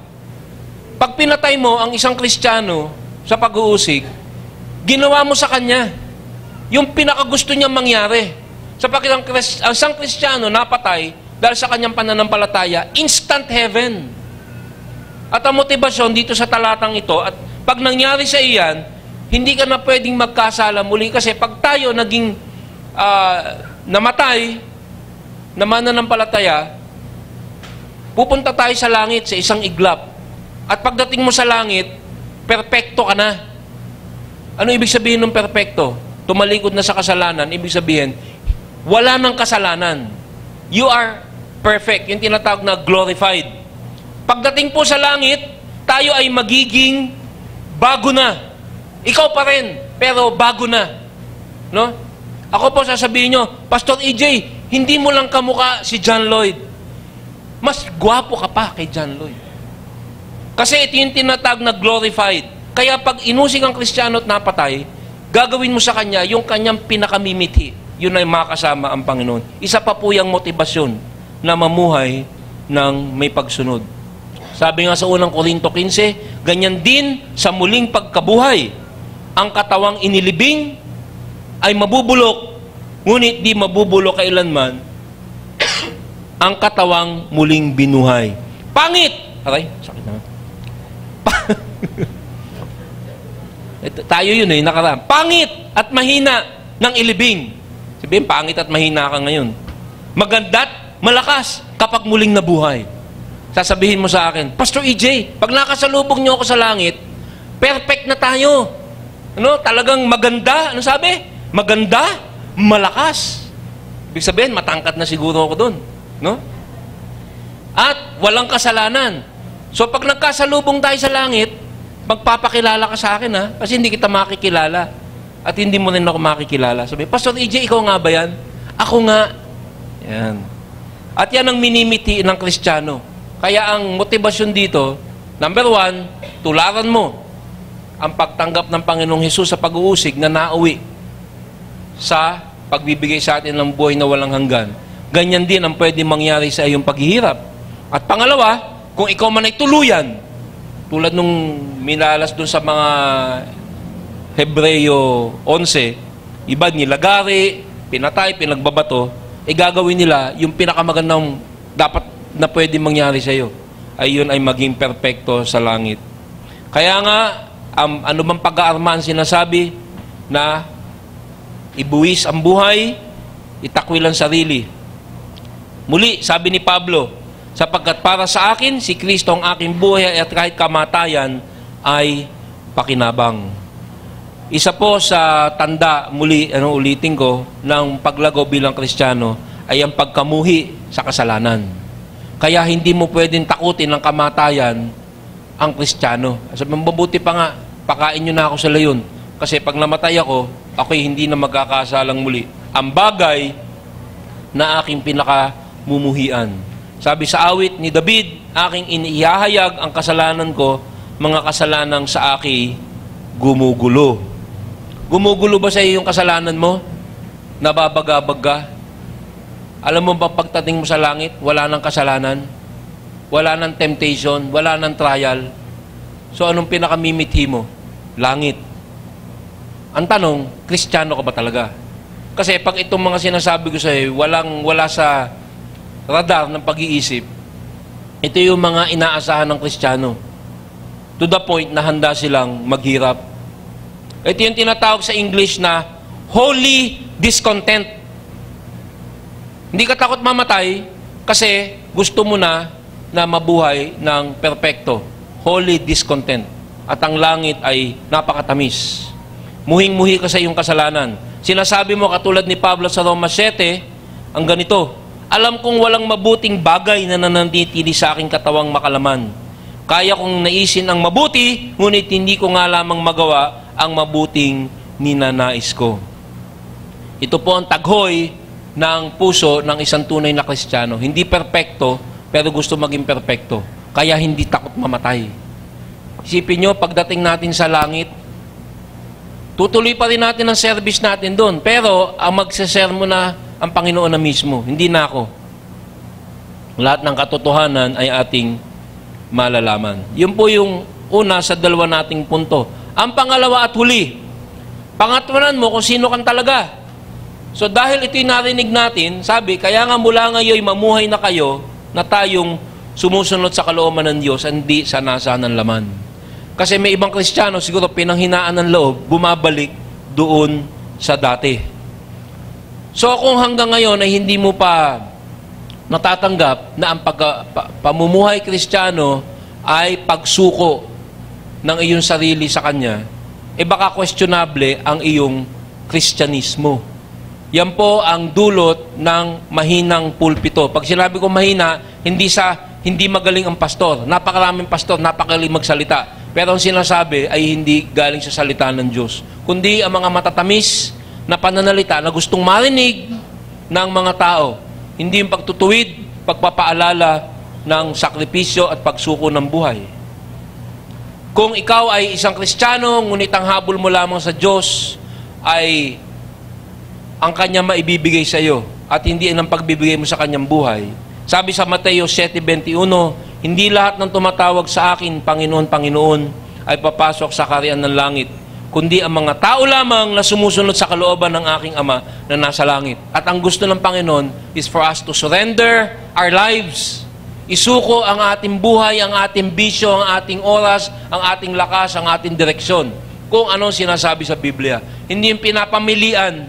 mo ang isang Kristiyano sa pag-uusig, ginawa mo sa kanya yung pinakagusto niyang mangyari. Sapagkat ang isang Kristiyano napatay dahil sa kanyang pananampalataya, instant heaven. At ang motibasyon dito sa talatang ito, at pag nangyari sa iyan, hindi ka na pwedeng magkasala muli kasi pag tayo naging namatay, na mananampalataya, pupunta tayo sa langit sa isang iglap. At pagdating mo sa langit, perpekto ka na. Ano ibig sabihin ng perpekto? Tumalikod na sa kasalanan, ibig sabihin, wala nang kasalanan. You are perfect. Yung tinatawag na glorified. Pagdating po sa langit, tayo ay magiging bago na. Ikaw pa rin, pero bago na. No? Ako po sasabihin nyo, Pastor EJ, hindi mo lang kamukha si John Lloyd. Mas gwapo ka pa kay John Lloyd. Kasi ito yung tinatag na glorified. Kaya pag inusig ang Kristiyano at napatay, gagawin mo sa kanya yung kanyang pinakamimithi. Yun ay makasama ang Panginoon. Isa pa po yung motivasyon na mamuhay ng may pagsunod. Sabi nga sa unang Korinto 15, ganyan din sa muling pagkabuhay. Ang katawang inilibing ay mabubulok, ngunit di mabubulok kailanman ang katawang muling binuhay. Pangit! Aray, sakit na. Tayo yun nakaraan. Pangit at mahina ng ilibing. Sabihin, pangit at mahina ka ngayon. Maganda't malakas kapag muling nabuhay. Sasabihin mo sa akin, Pastor EJ, pag nakasalubong niyo ako sa langit, perfect na tayo. Ano? Talagang maganda. Ano sabi? Maganda, malakas. Ibig sabihin, matangkat na siguro ako doon. No? At walang kasalanan. So pag nagkasalubong tayo sa langit, magpapakilala ka sa akin, ha? Kasi hindi kita makikilala. At hindi mo rin ako makikilala. Sabi, Pastor EJ, ikaw nga ba yan? Ako nga. Yan. At yan ang minimiti ng Kristiyano. Kaya ang motivasyon dito, number 1, tularan mo ang pagtanggap ng Panginoong Hesus sa pag-uusig na nauwi sa pagbibigay sa atin ng buhay na walang hanggan. Ganyan din ang pwede mangyari sa iyong paghihirap. At pangalawa, kung ikaw man ay tuluyan, tulad nung minalas dun sa mga Hebreo 11, iba nilagari, pinatay, pinagbabato, gagawin nila yung pinakamagandang dapat na pwede mangyari sa iyo. Ay yun ay maging perpekto sa langit. Kaya nga, ano bang pag-aarmaan sinasabi na ibuwis ang buhay, itakwil ang sarili. Muli, sabi ni Pablo, sapagkat para sa akin, si Kristo ang aking buhay at kahit kamatayan ay pakinabang. Isa po sa tanda, muli, ulitin ko, ng paglago bilang Kristiyano ay ang pagkamuhi sa kasalanan. Kaya hindi mo pwedeng takutin ng kamatayan ang Kristiyano. Sabi, mabuti pa nga, pakain nyo na ako sa layon. Kasi pag namatay ako, ako'y hindi na magkakasalang muli. Ang bagay na aking pinakamumuhian. Sabi sa awit ni David, aking inihahayag ang kasalanan ko, mga kasalanang sa aki gumugulo. Gumugulo ba sa iyo yung kasalanan mo? Nababagabag ka? Alam mo ba pagdating mo sa langit, wala nang kasalanan? Wala nang temptation? Wala nang trial? So anong pinakamimithi mo? Langit. Ang tanong, Kristiyano ka ba talaga? Kasi pag itong mga sinasabi ko sa iyo, wala sa radar ng pag-iisip, ito yung mga inaasahan ng Kristiyano. To the point na handa silang maghirap. Ito yung tinatawag sa English na holy discontent. Hindi ka takot mamatay kasi gusto mo na mabuhay ng perpekto. Holy discontent. At ang langit ay napakatamis. Muhing-muhi ka sa iyong kasalanan. Sinasabi mo katulad ni Pablo sa Roma 7, ang ganito, alam kong walang mabuting bagay na nananatili sa aking katawang makalaman. Kaya kong naisin ang mabuti, ngunit hindi ko nga lamang magawa ang mabuting ninanais ko. Ito po ang taghoy ng puso ng isang tunay na Kristiyano. Hindi perpekto, pero gusto maging perpekto. Kaya hindi takot mamatay. Isipin nyo, pagdating natin sa langit, tutuloy pa rin natin ang service natin doon. Pero, ang magsesermo na ang Panginoon na mismo, hindi na ako. Lahat ng katotohanan ay ating malalaman. Yun po yung una sa dalawa nating punto. Ang pangalawa at huli, pangatuwanan mo kung sino kan talaga. So dahil ito'y narinig natin, sabi, kaya nga mula ngayon mamuhay na kayo na tayong sumusunod sa kalooban ng Diyos, hindi sa nasa ng laman. Kasi may ibang Kristiyano, siguro pinanghinaan ng loob, bumabalik doon sa dati. So kung hanggang ngayon ay hindi mo pa natatanggap na ang pamumuhay Kristiyano ay pagsuko ng iyong sarili sa Kanya, baka questionable ang iyong Kristyanismo. Yan po ang dulot ng mahinang pulpito. Pag sinabi ko mahina, hindi magaling ang pastor. Napakaraming pastor, napakagaling magsalita. Pero ang sinasabi ay hindi galing sa salita ng Diyos. Kundi ang mga matatamis na pananalita na gustong marinig ng mga tao. Hindi yung pagtutuwid, pagpapaalala ng sakripisyo at pagsuko ng buhay. Kung ikaw ay isang Kristiyano, ngunit ang habol mo lamang sa Diyos ay ang Kanya maibibigay sa iyo at hindi ang pagbibigay mo sa Kanyang buhay. Sabi sa Mateo 7:21, hindi lahat ng tumatawag sa akin, Panginoon, Panginoon, ay papasok sa kaharian ng langit, kundi ang mga tao lamang na sumusunod sa kalooban ng aking Ama na nasa langit. At ang gusto ng Panginoon is for us to surrender our lives. Isuko ang ating buhay, ang ating bisyo, ang ating oras, ang ating lakas, ang ating direksyon. Kung anong sinasabi sa Biblia. Hindi yung pinapamilian.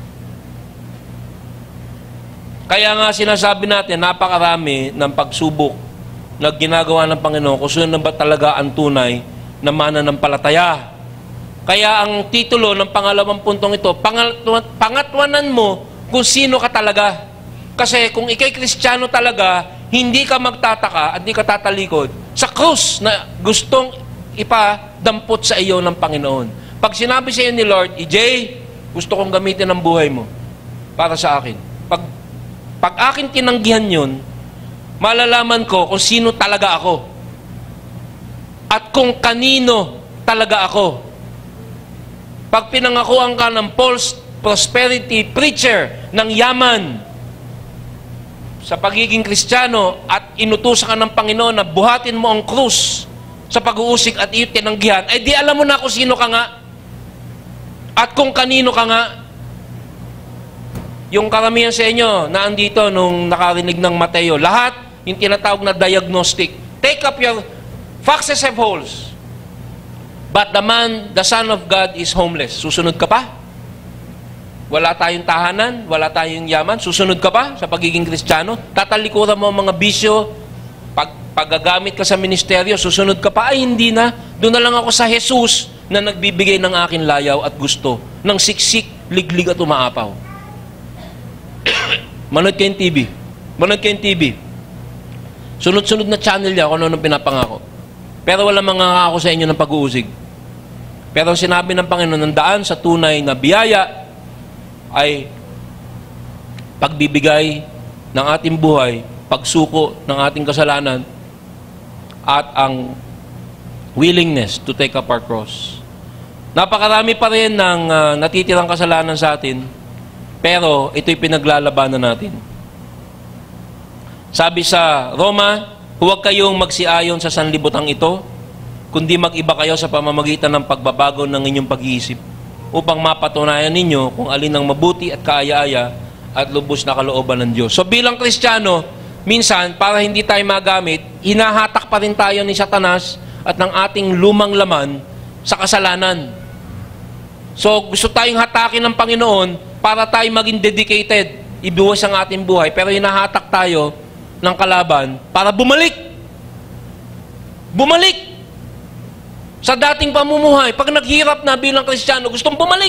Kaya nga sinasabi natin, napakarami ng pagsubok na ginagawa ng Panginoon kung sino ba talaga ang tunay na mananampalataya. Kaya ang titulo ng pangalawang puntong ito, pangatwanan mo kung sino ka talaga. Kasi kung ikay Kristiyano talaga, hindi ka magtataka at hindi ka tatalikod sa krus na gustong ipadampot sa iyo ng Panginoon. Pag sinabi sa iyo ni Lord, EJ, gusto kong gamitin ang buhay mo para sa akin. Pag akin tinanggihan yun, malalaman ko kung sino talaga ako. At kung kanino talaga ako. Pag pinangakuan ka ng false prosperity preacher ng yaman sa pagiging Kristiyano at inutusan ka ng Panginoon na buhatin mo ang krus sa pag-uusig at iyo tinanggihan, ay di alam mo na kung sino ka nga at kung kanino ka nga. Yung karamihan sa inyo na andito nung nakarinig ng Mateo, lahat yung tinatawag na diagnostic. Take up your foxes have holes, but the Son of God is homeless. Susunod ka pa? Wala tayong tahanan, wala tayong yaman, susunod ka pa sa pagiging Kristiyano? Tatalikuran mo ang mga bisyo, paggagamit ka sa ministeryo, susunod ka pa? Ay, hindi na. Doon na lang ako sa Jesus na nagbibigay ng akin layaw at gusto, ng siksik, liglig at umaapaw. Manood kayong TV. Manood kayong TV. Sunod-sunod na channel niya kung ano pinapangako. Pero wala mangangako sa inyo ng pag-uusig. Pero sinabi ng Panginoon, ng daan sa tunay na biyaya ay pagbibigay ng ating buhay, pagsuko ng ating kasalanan, at ang willingness to take up our cross. Napakarami pa rin ng natitirang kasalanan sa atin, pero ito'y pinaglalabanan natin. Sabi sa Roma, huwag kayong magsiayon sa sanlibutan ito, kundi mag-iba kayo sa pamamagitan ng pagbabago ng inyong pag-iisip, upang mapatunayan ninyo kung alin ang mabuti at kaaya-aya at lubos na kalooban ng Diyos. So bilang Kristiyano, minsan, para hindi tayo magamit, hinahatak pa rin tayo ni Satanas at ng ating lumang laman sa kasalanan. So gusto tayong hatakin ng Panginoon para tayo maging dedicated, ibuwas ang ating buhay, pero hinahatak tayo ng kalaban para bumalik. Bumalik! Sa dating pamumuhay, pag naghirap na bilang Kristiyano, gustong bumalik.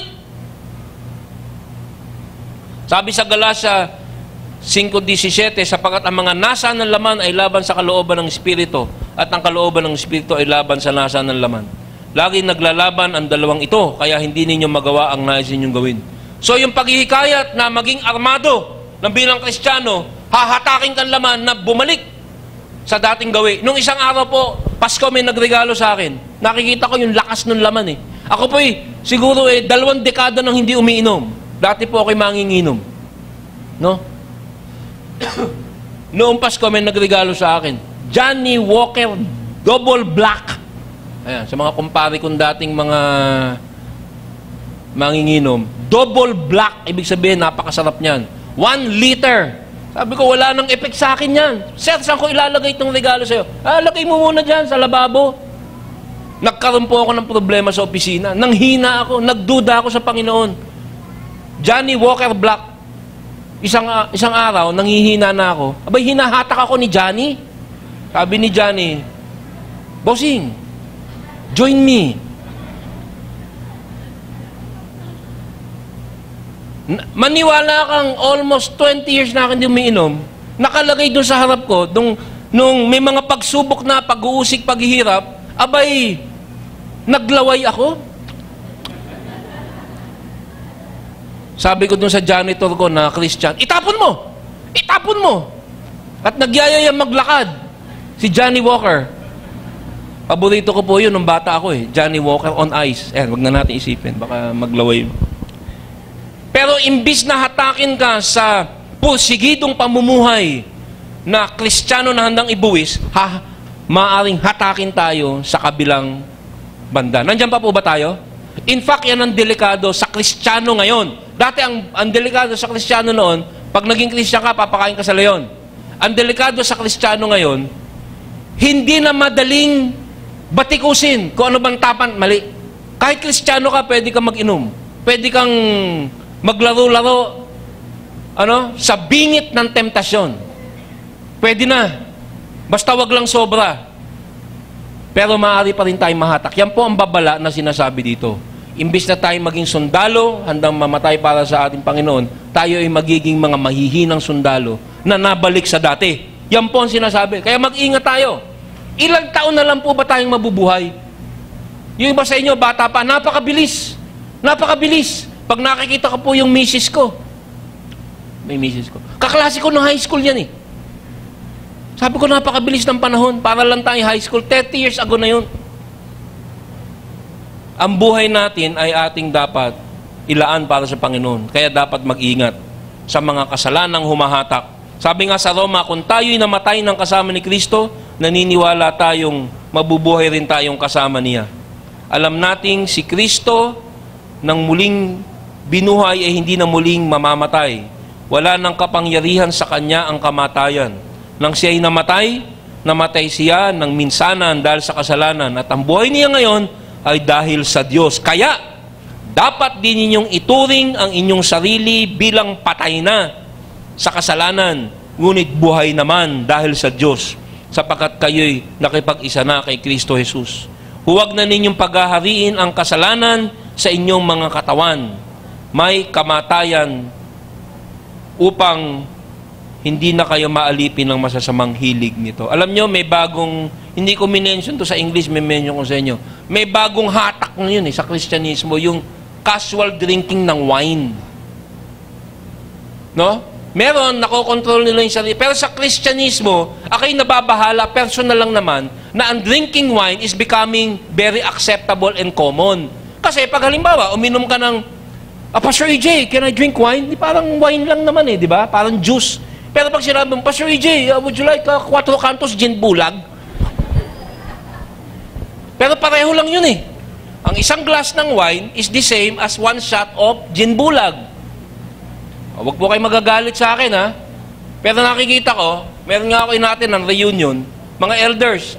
Sabi sa Galatia 5:17, sapagkat ang mga nasa ng laman ay laban sa kalooban ng Espiritu, at ang kalooban ng Espiritu ay laban sa nasa ng laman. Lagi naglalaban ang dalawang ito, kaya hindi ninyo magawa ang nais ninyong gawin. So yung paghihikayat na maging armado ng bilang Kristiyano, hahatakin kang laman na bumalik sa dating gawi. Nung isang araw po, Pasko may nagregalo sa akin. Nakikita ko yung lakas ng laman eh. Ako po siguro 2 dekada nang hindi umiinom. Dati po ako'y manginginom. No? Noong Pasko may nagregalo sa akin. Johnny Walker Double Black. Ayan, sa mga kumpare kong dating mga manginginom. Double Black, ibig sabihin napakasarap niyan. 1 liter. Sabi ko, wala nang effect sa akin yan. Sir, saan ko ilalagay itong regalo sa'yo? Lagay mo muna dyan sa lababo. Nagkaroon po ako ng problema sa opisina. Nanghina ako, nagduda ako sa Panginoon. Johnny Walker Black. Isang araw, nanghihina na ako. Abay, hinahatak ako ni Johnny. Sabi ni Johnny, Bossing, join me. Maniwala kang almost 20 years na akin di umiinom, nakalagay doon sa harap ko, nung may mga pagsubok na pag-uusig, paghihirap, abay, naglaway ako. Sabi ko doon sa janitor ko na Christian, itapon mo! Itapon mo! At nagyayayang maglakad si Johnny Walker. Paborito ko po yun nung bata ako eh. Johnny Walker on Ice. Wag na natin isipin. Baka maglaway. Pero imbis na hatakin ka sa pursigidong pamumuhay na Kristiyano na handang ibuwis, maaring hatakin tayo sa kabilang banda. Nandiyan pa po ba tayo? In fact, yan ang delikado sa Kristiyano ngayon. Dati ang delikado sa Kristiyano noon, pag naging Kristiyan ka, papakain ka sa leon. Ang delikado sa Kristiyano ngayon, hindi na madaling batikusin kung ano bang tapan, mali. Kahit Kristiyano ka, pwede kang mag-inom. Pwede kang maglaro-laro sa bingit ng temptasyon. Pwede na. Basta wag lang sobra. Pero maaari pa rin tayong mahatak. Yan po ang babala na sinasabi dito. Imbis na tayo maging sundalo, handang mamatay para sa ating Panginoon, tayo ay magiging mga mahihinang sundalo na nabalik sa dati. Yan po ang sinasabi. Kaya mag-ingat tayo. Ilang taon na lang po ba tayong mabubuhay? Yung iba sa inyo, bata pa, napakabilis. Napakabilis. Pag nakikita ko po yung misis ko, may misis ko. Kaklase ko ng high school yan eh. Sabi ko, napakabilis ng panahon. Para lang tayo high school. 30 years ago na yun. Ang buhay natin ay ating dapat ilaan para sa Panginoon. Kaya dapat mag-ingat sa mga kasalanang humahatak. Sabi nga sa Roma, kung tayo'y namatay ng kasama ni Kristo, naniniwala tayong mabubuhay rin tayong kasama niya. Alam nating si Kristo nang muling binuhay ay hindi na muling mamamatay. Wala nang kapangyarihan sa kanya ang kamatayan. Nang siya'y namatay siya ng minsanan dahil sa kasalanan. At ang buhay niya ngayon ay dahil sa Diyos. Kaya, dapat din ninyong ituring ang inyong sarili bilang patay na sa kasalanan, ngunit buhay naman dahil sa Diyos, sapagkat kayo'y nakipag-isa na kay Kristo Jesus. Huwag na ninyong paghahariin ang kasalanan sa inyong mga katawan. May kamatayan upang hindi na kayo maalipin ng masasamang hilig nito. Alam nyo, may bagong, hindi ko minention to sa English, may mention ko sa inyo. May bagong hatak ngayon sa Kristyanismo, yung casual drinking ng wine. No? Meron, nakokontrol nila yung sarili. Pero sa Kristyanismo, ako'y nababahala, personal lang naman, na ang drinking wine is becoming very acceptable and common. Kasi pag halimbawa, uminom ka ng, Pastor EJ, can I drink wine? Di parang wine lang naman di ba? Parang juice. Pero pag sinabi mo, Pastor EJ, would you like 4 cantos gin bulag? Pero pareho lang yun Ang isang glass ng wine is the same as 1 shot of gin bulag. Huwag po kayo magagalit sa akin, Pero nakikita ko, meron nga ako natin ng reunion, mga elders,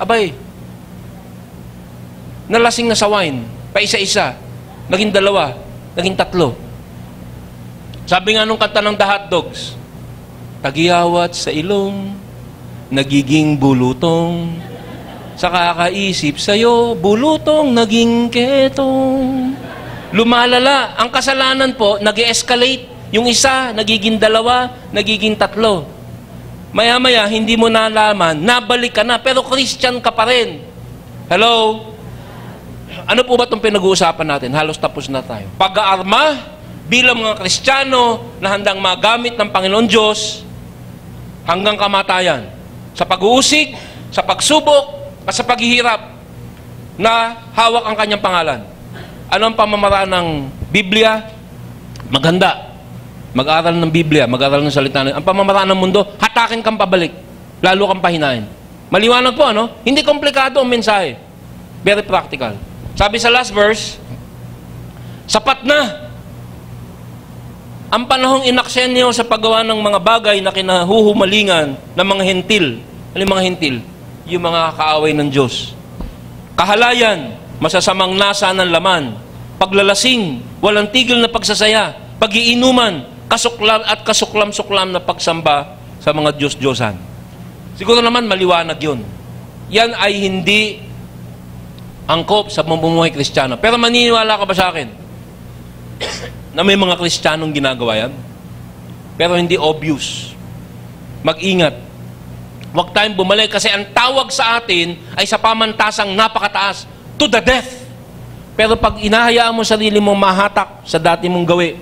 nalasing na sa wine, pa isa-isa, naging 2, naging 3. Sabi nga nung kanta ng The Hotdogs, tagiyawat sa ilong, nagiging bulutong, sa kakaisip sa'yo, bulutong naging ketong. Lumalala. Ang kasalanan po, nag-escalate. Yung isa, nagiging 2, nagiging 3. Maya-maya, hindi mo nalaman, nabalik ka na, pero Christian ka pa rin. Hello? Ano po ba itong pinag-uusapan natin? Halos tapos na tayo. Pag-aarma, bilang mga Kristiyano na handang magamit ng Panginoon Diyos hanggang kamatayan. Sa pag-uusig, sa pagsubok, at sa paghihirap na hawak ang kanyang pangalan. Ano ang pamamaraan ng Biblia? Maganda. Mag-aral ng Biblia, mag-aral ng salita. Ang pamamaraan ng mundo, hatakin kang pabalik. Lalo kang pahinain. Maliwanag po, Hindi komplikado ang mensahe. Very practical. Sabi sa last verse, sapat na ang panahong inaksen niyo sa paggawa ng mga bagay na kinahuhumalingan ng mga hentil. Ano yung mga hentil? Yung mga kaaway ng Diyos. Kahalayan, masasamang nasa ng laman, paglalasing, walang tigil na pagsasaya, pag-iinuman, kasuklam-suklam na pagsamba sa mga Diyos-Diyosan. Siguro naman maliwanag yun. Yan ay hindi angkop sa pamumuhay Kristiyano. Pero maniniwala ka ba sa akin na may mga Kristiyanong ginagawa yan? Pero hindi obvious. Mag-ingat. Huwag tayong bumalik kasi ang tawag sa atin ay sa pamantasang napakataas, to the death. Pero pag inahayaan mo sarili mong mahatak sa dati mong gawi,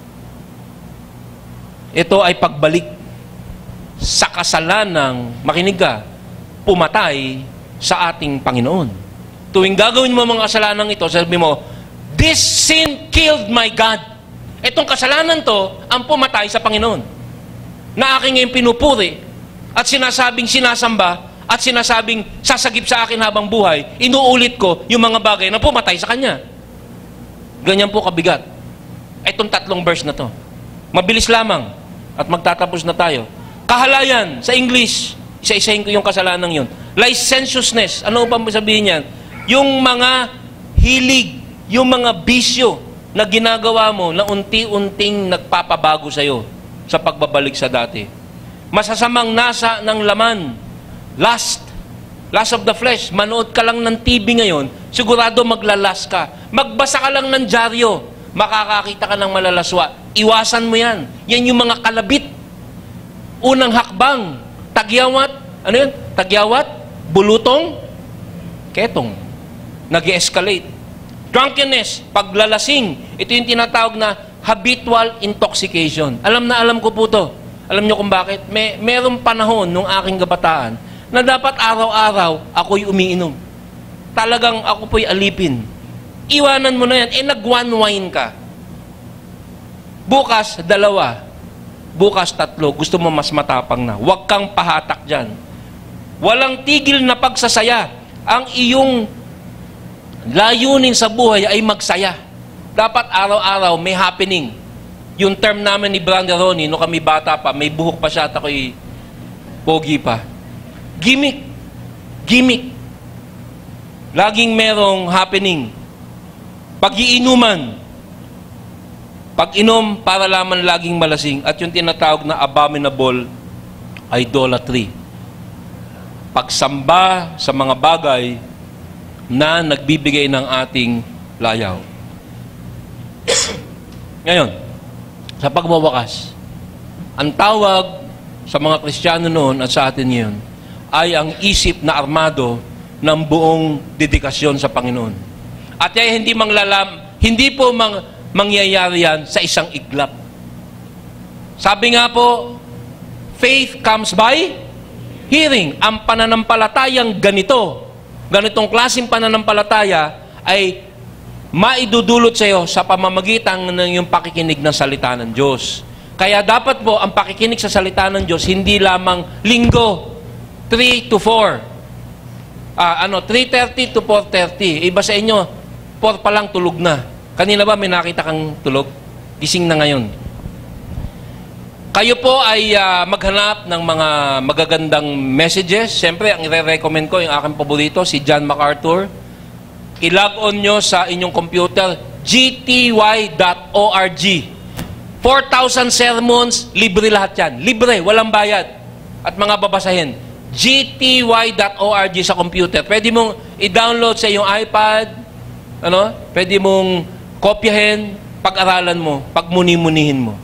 ito ay pagbalik sa kasalanang, makinig ka, pumatay sa ating Panginoon. tuwing gagawin mo mga kasalanan ito, sabi mo, this sin killed my God. Itong kasalanan to, ang pumatay sa Panginoon. Na aking ngayon pinupuri, at sinasabing sinasamba, at sinasabing sasagip sa akin habang buhay, inuulit ko yung mga bagay na pumatay sa Kanya. Ganyan po kabigat. Itong 3 verse na to. Mabilis lamang, at magtatapos na tayo. Kahalayan, sa English, isa-isahin ko yung kasalanan yun. Licentiousness, ano pa sabihin yan? Yung mga hilig, yung mga bisyo na ginagawa mo na unti-unting nagpapabago sa'yo sa pagbabalik sa dati. Masasamang nasa ng laman, lust of the flesh. Manood ka lang ng TV ngayon, sigurado maglalas ka. Magbasa ka lang ng dyaryo, makakakita ka ng malalaswa. Iwasan mo yan. Yan yung mga kalabit. Unang hakbang, tagyawat, ano yun? Tagyawat, bulutong, ketong. Nag-escalate. Drunkenness, paglalasing. Ito yung tinatawag na habitual intoxication. Alam na alam ko po to. Alam nyo kung bakit? Merong panahon nung aking kabataan na dapat araw-araw ako'y umiinom. Talagang ako po'y alipin. Iwanan mo na yan. Nag-one wine ka. Bukas, 2. Bukas, 3. Gusto mo mas matapang na. Huwag kang pahatak dyan. Walang tigil na pagsasaya. Ang iyong layunin sa buhay ay magsaya. Dapat araw-araw may happening. Yung term namin ni Brother Ronnie, no kami bata pa, may buhok pa siya at ako'y pogi pa. Gimmick. Gimmick. Laging merong happening. Pag-iinuman. Pag-inom para lamang laging malasing. At yung tinatawag na abominable idolatry. Pagsamba sa mga bagay na nagbibigay ng ating layaw. Ngayon, sa pagwawakas, ang tawag sa mga Kristiyano noon at sa atin ngayon ay ang isip na armado ng buong dedikasyon sa Panginoon. At ay hindi po mangyayari yan sa isang iglap. Sabi nga po, faith comes by hearing. Ang pananampalatayang ganitong klaseng pananampalataya ay maidudulot sa iyo sa pamamagitan ng iyong pakikinig ng salita ng Diyos. Kaya dapat po ang pakikinig sa salita ng Diyos hindi lamang linggo 3 to 4. 3:30 to 4:30. Iba sa inyo, 4 pa lang tulog na. Kanina ba may nakita kang tulog? Gising na ngayon. Kayo po ay maghanap ng mga magagandang messages. Siyempre, ang i-recommend ko, yung aking paborito, si John MacArthur. I-log on nyo sa inyong computer, gty.org. 4,000 sermons, libre lahat yan. Libre, walang bayad. At mga babasahin, gty.org sa computer. Pwede mong i-download sa iyong iPad, pwede mong kopyahin, pag-aralan mo, pagmuni-munihin mo.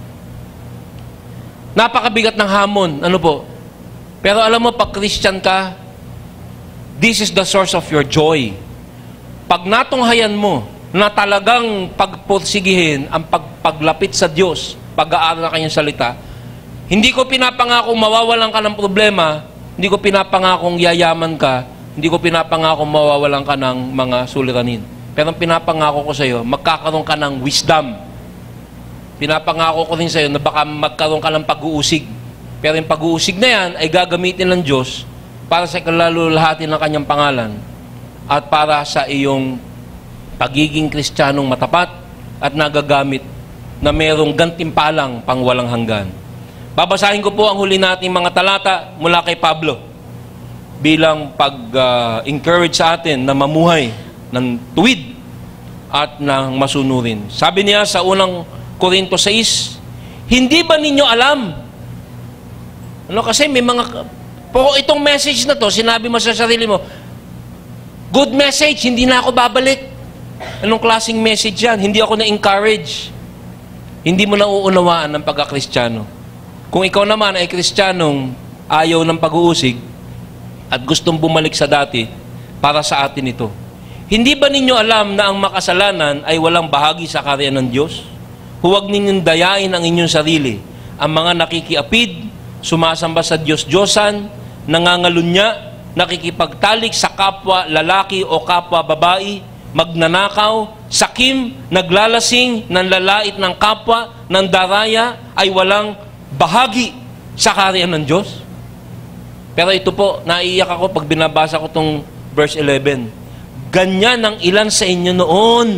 Napakabigat ng hamon, Pero alam mo, pag Christian ka, this is the source of your joy. Pag natunghayan mo na talagang pagpursigihin ang paglapit sa Diyos, pag-aaral na kanyang salita, hindi ko pinapangakong mawawalan ka ng problema, hindi ko pinapangakong yayaman ka, hindi ko pinapangakong mawawalan ka ng mga suliranin. Pero ang pinapangako ko sa iyo, magkakaroon ka ng wisdom. Pinapangako ko rin sa iyo na baka magkaroon ka ng pag-uusig. Pero yung pag-uusig na yan ay gagamitin ng Diyos para sa kalalulahatin ng kanyang pangalan at para sa iyong pagiging Kristiyanong matapat at nagagamit na mayroong gantimpalang pang walang hanggan. Babasahin ko po ang huli nating mga talata mula kay Pablo bilang pag-encourage sa atin na mamuhay ng tuwid at ng masunurin. Sabi niya sa unang Korinto 6, hindi ba ninyo alam? Kasi may mga... itong message na to, sinabi mo sa sarili mo, good message, hindi na ako babalik. Anong klaseng message yan? Hindi ako na-encourage. Hindi mo nauunawaan ng pagka-Kristiyano. Kung ikaw naman ay Kristiyanong ayaw ng pag-uusig at gustong bumalik sa dati, para sa atin ito. Hindi ba ninyo alam na ang makasalanan ay walang bahagi sa kaharian ng Diyos? Huwag ninyong dayain ang inyong sarili. Ang mga nakikiapid, sumasamba sa Diyos-Diyosan, nangangalunya, nakikipagtalik sa kapwa lalaki o kapwa babae, magnanakaw, sakim, naglalasing, nanlalait ng kapwa, ng daraya, ay walang bahagi sa kaharian ng Diyos. Pero ito po, naiiyak ako pag binabasa ko itong verse 11. Ganyan ang ilan sa inyo noon.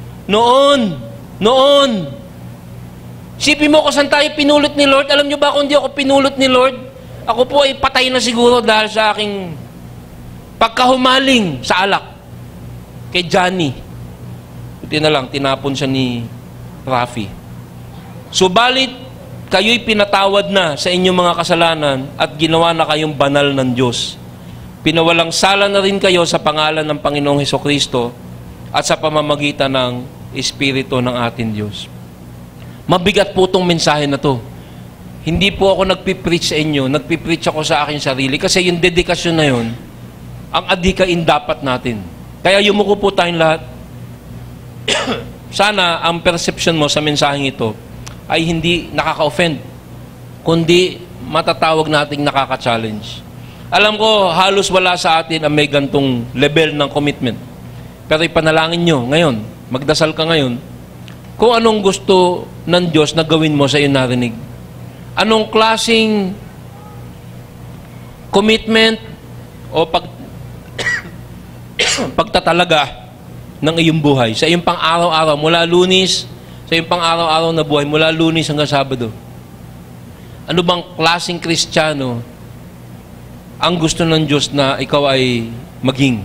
Noon. Sipin mo kung saan tayo pinulot ni Lord. Alam nyo ba kung hindi ako pinulot ni Lord? Ako po ay patay na siguro dahil sa aking pagkahumaling sa alak. Kay Johnny. Buti na lang, tinapon siya ni Rafi. Subalit, kayo'y pinatawad na sa inyong mga kasalanan at ginawa na kayong banal ng Diyos. Pinawalang sala na rin kayo sa pangalan ng Panginoong Hesukristo at sa pamamagitan ng Espiritu ng ating Diyos. Mabigat po itong mensahe na to. Hindi po ako nagpipreach sa inyo, nagpipreach ako sa aking sarili kasi yung dedikasyon na yun, ang adhikain dapat natin. Kaya yumuko po tayong lahat. Sana ang perception mo sa mensaheng ito ay hindi nakaka-offend, kundi matatawag nating nakaka-challenge. Alam ko, halos wala sa atin ang may gantong level ng commitment. Pero ipanalangin nyo ngayon, magdasal ka ngayon, kung anong gusto ng Diyos na gawin mo sa iyong narinig. Anong klaseng commitment o pagtatalaga ng iyong buhay sa iyong pang-araw-araw, mula Lunes, sa iyong pang-araw-araw na buhay, mula Lunes hanggang Sabado. Ano bang klaseng Kristiyano ang gusto ng Diyos na ikaw ay maging?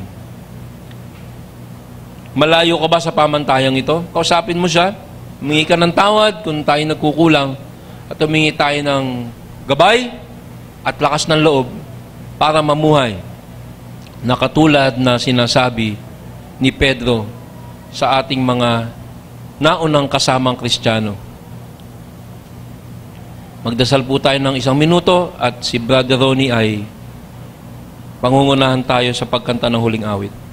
Malayo ka ba sa pamantayang ito? Kausapin mo siya, humingi ka ng tawad kung tayo nagkukulang, at humingi tayo ng gabay at lakas ng loob para mamuhay na katulad na sinasabi ni Pedro sa ating mga naunang kasamang Kristiyano. Magdasal po tayo ng 1 minuto at si Brother Ronnie ay pangungunahan tayo sa pagkanta ng huling awit.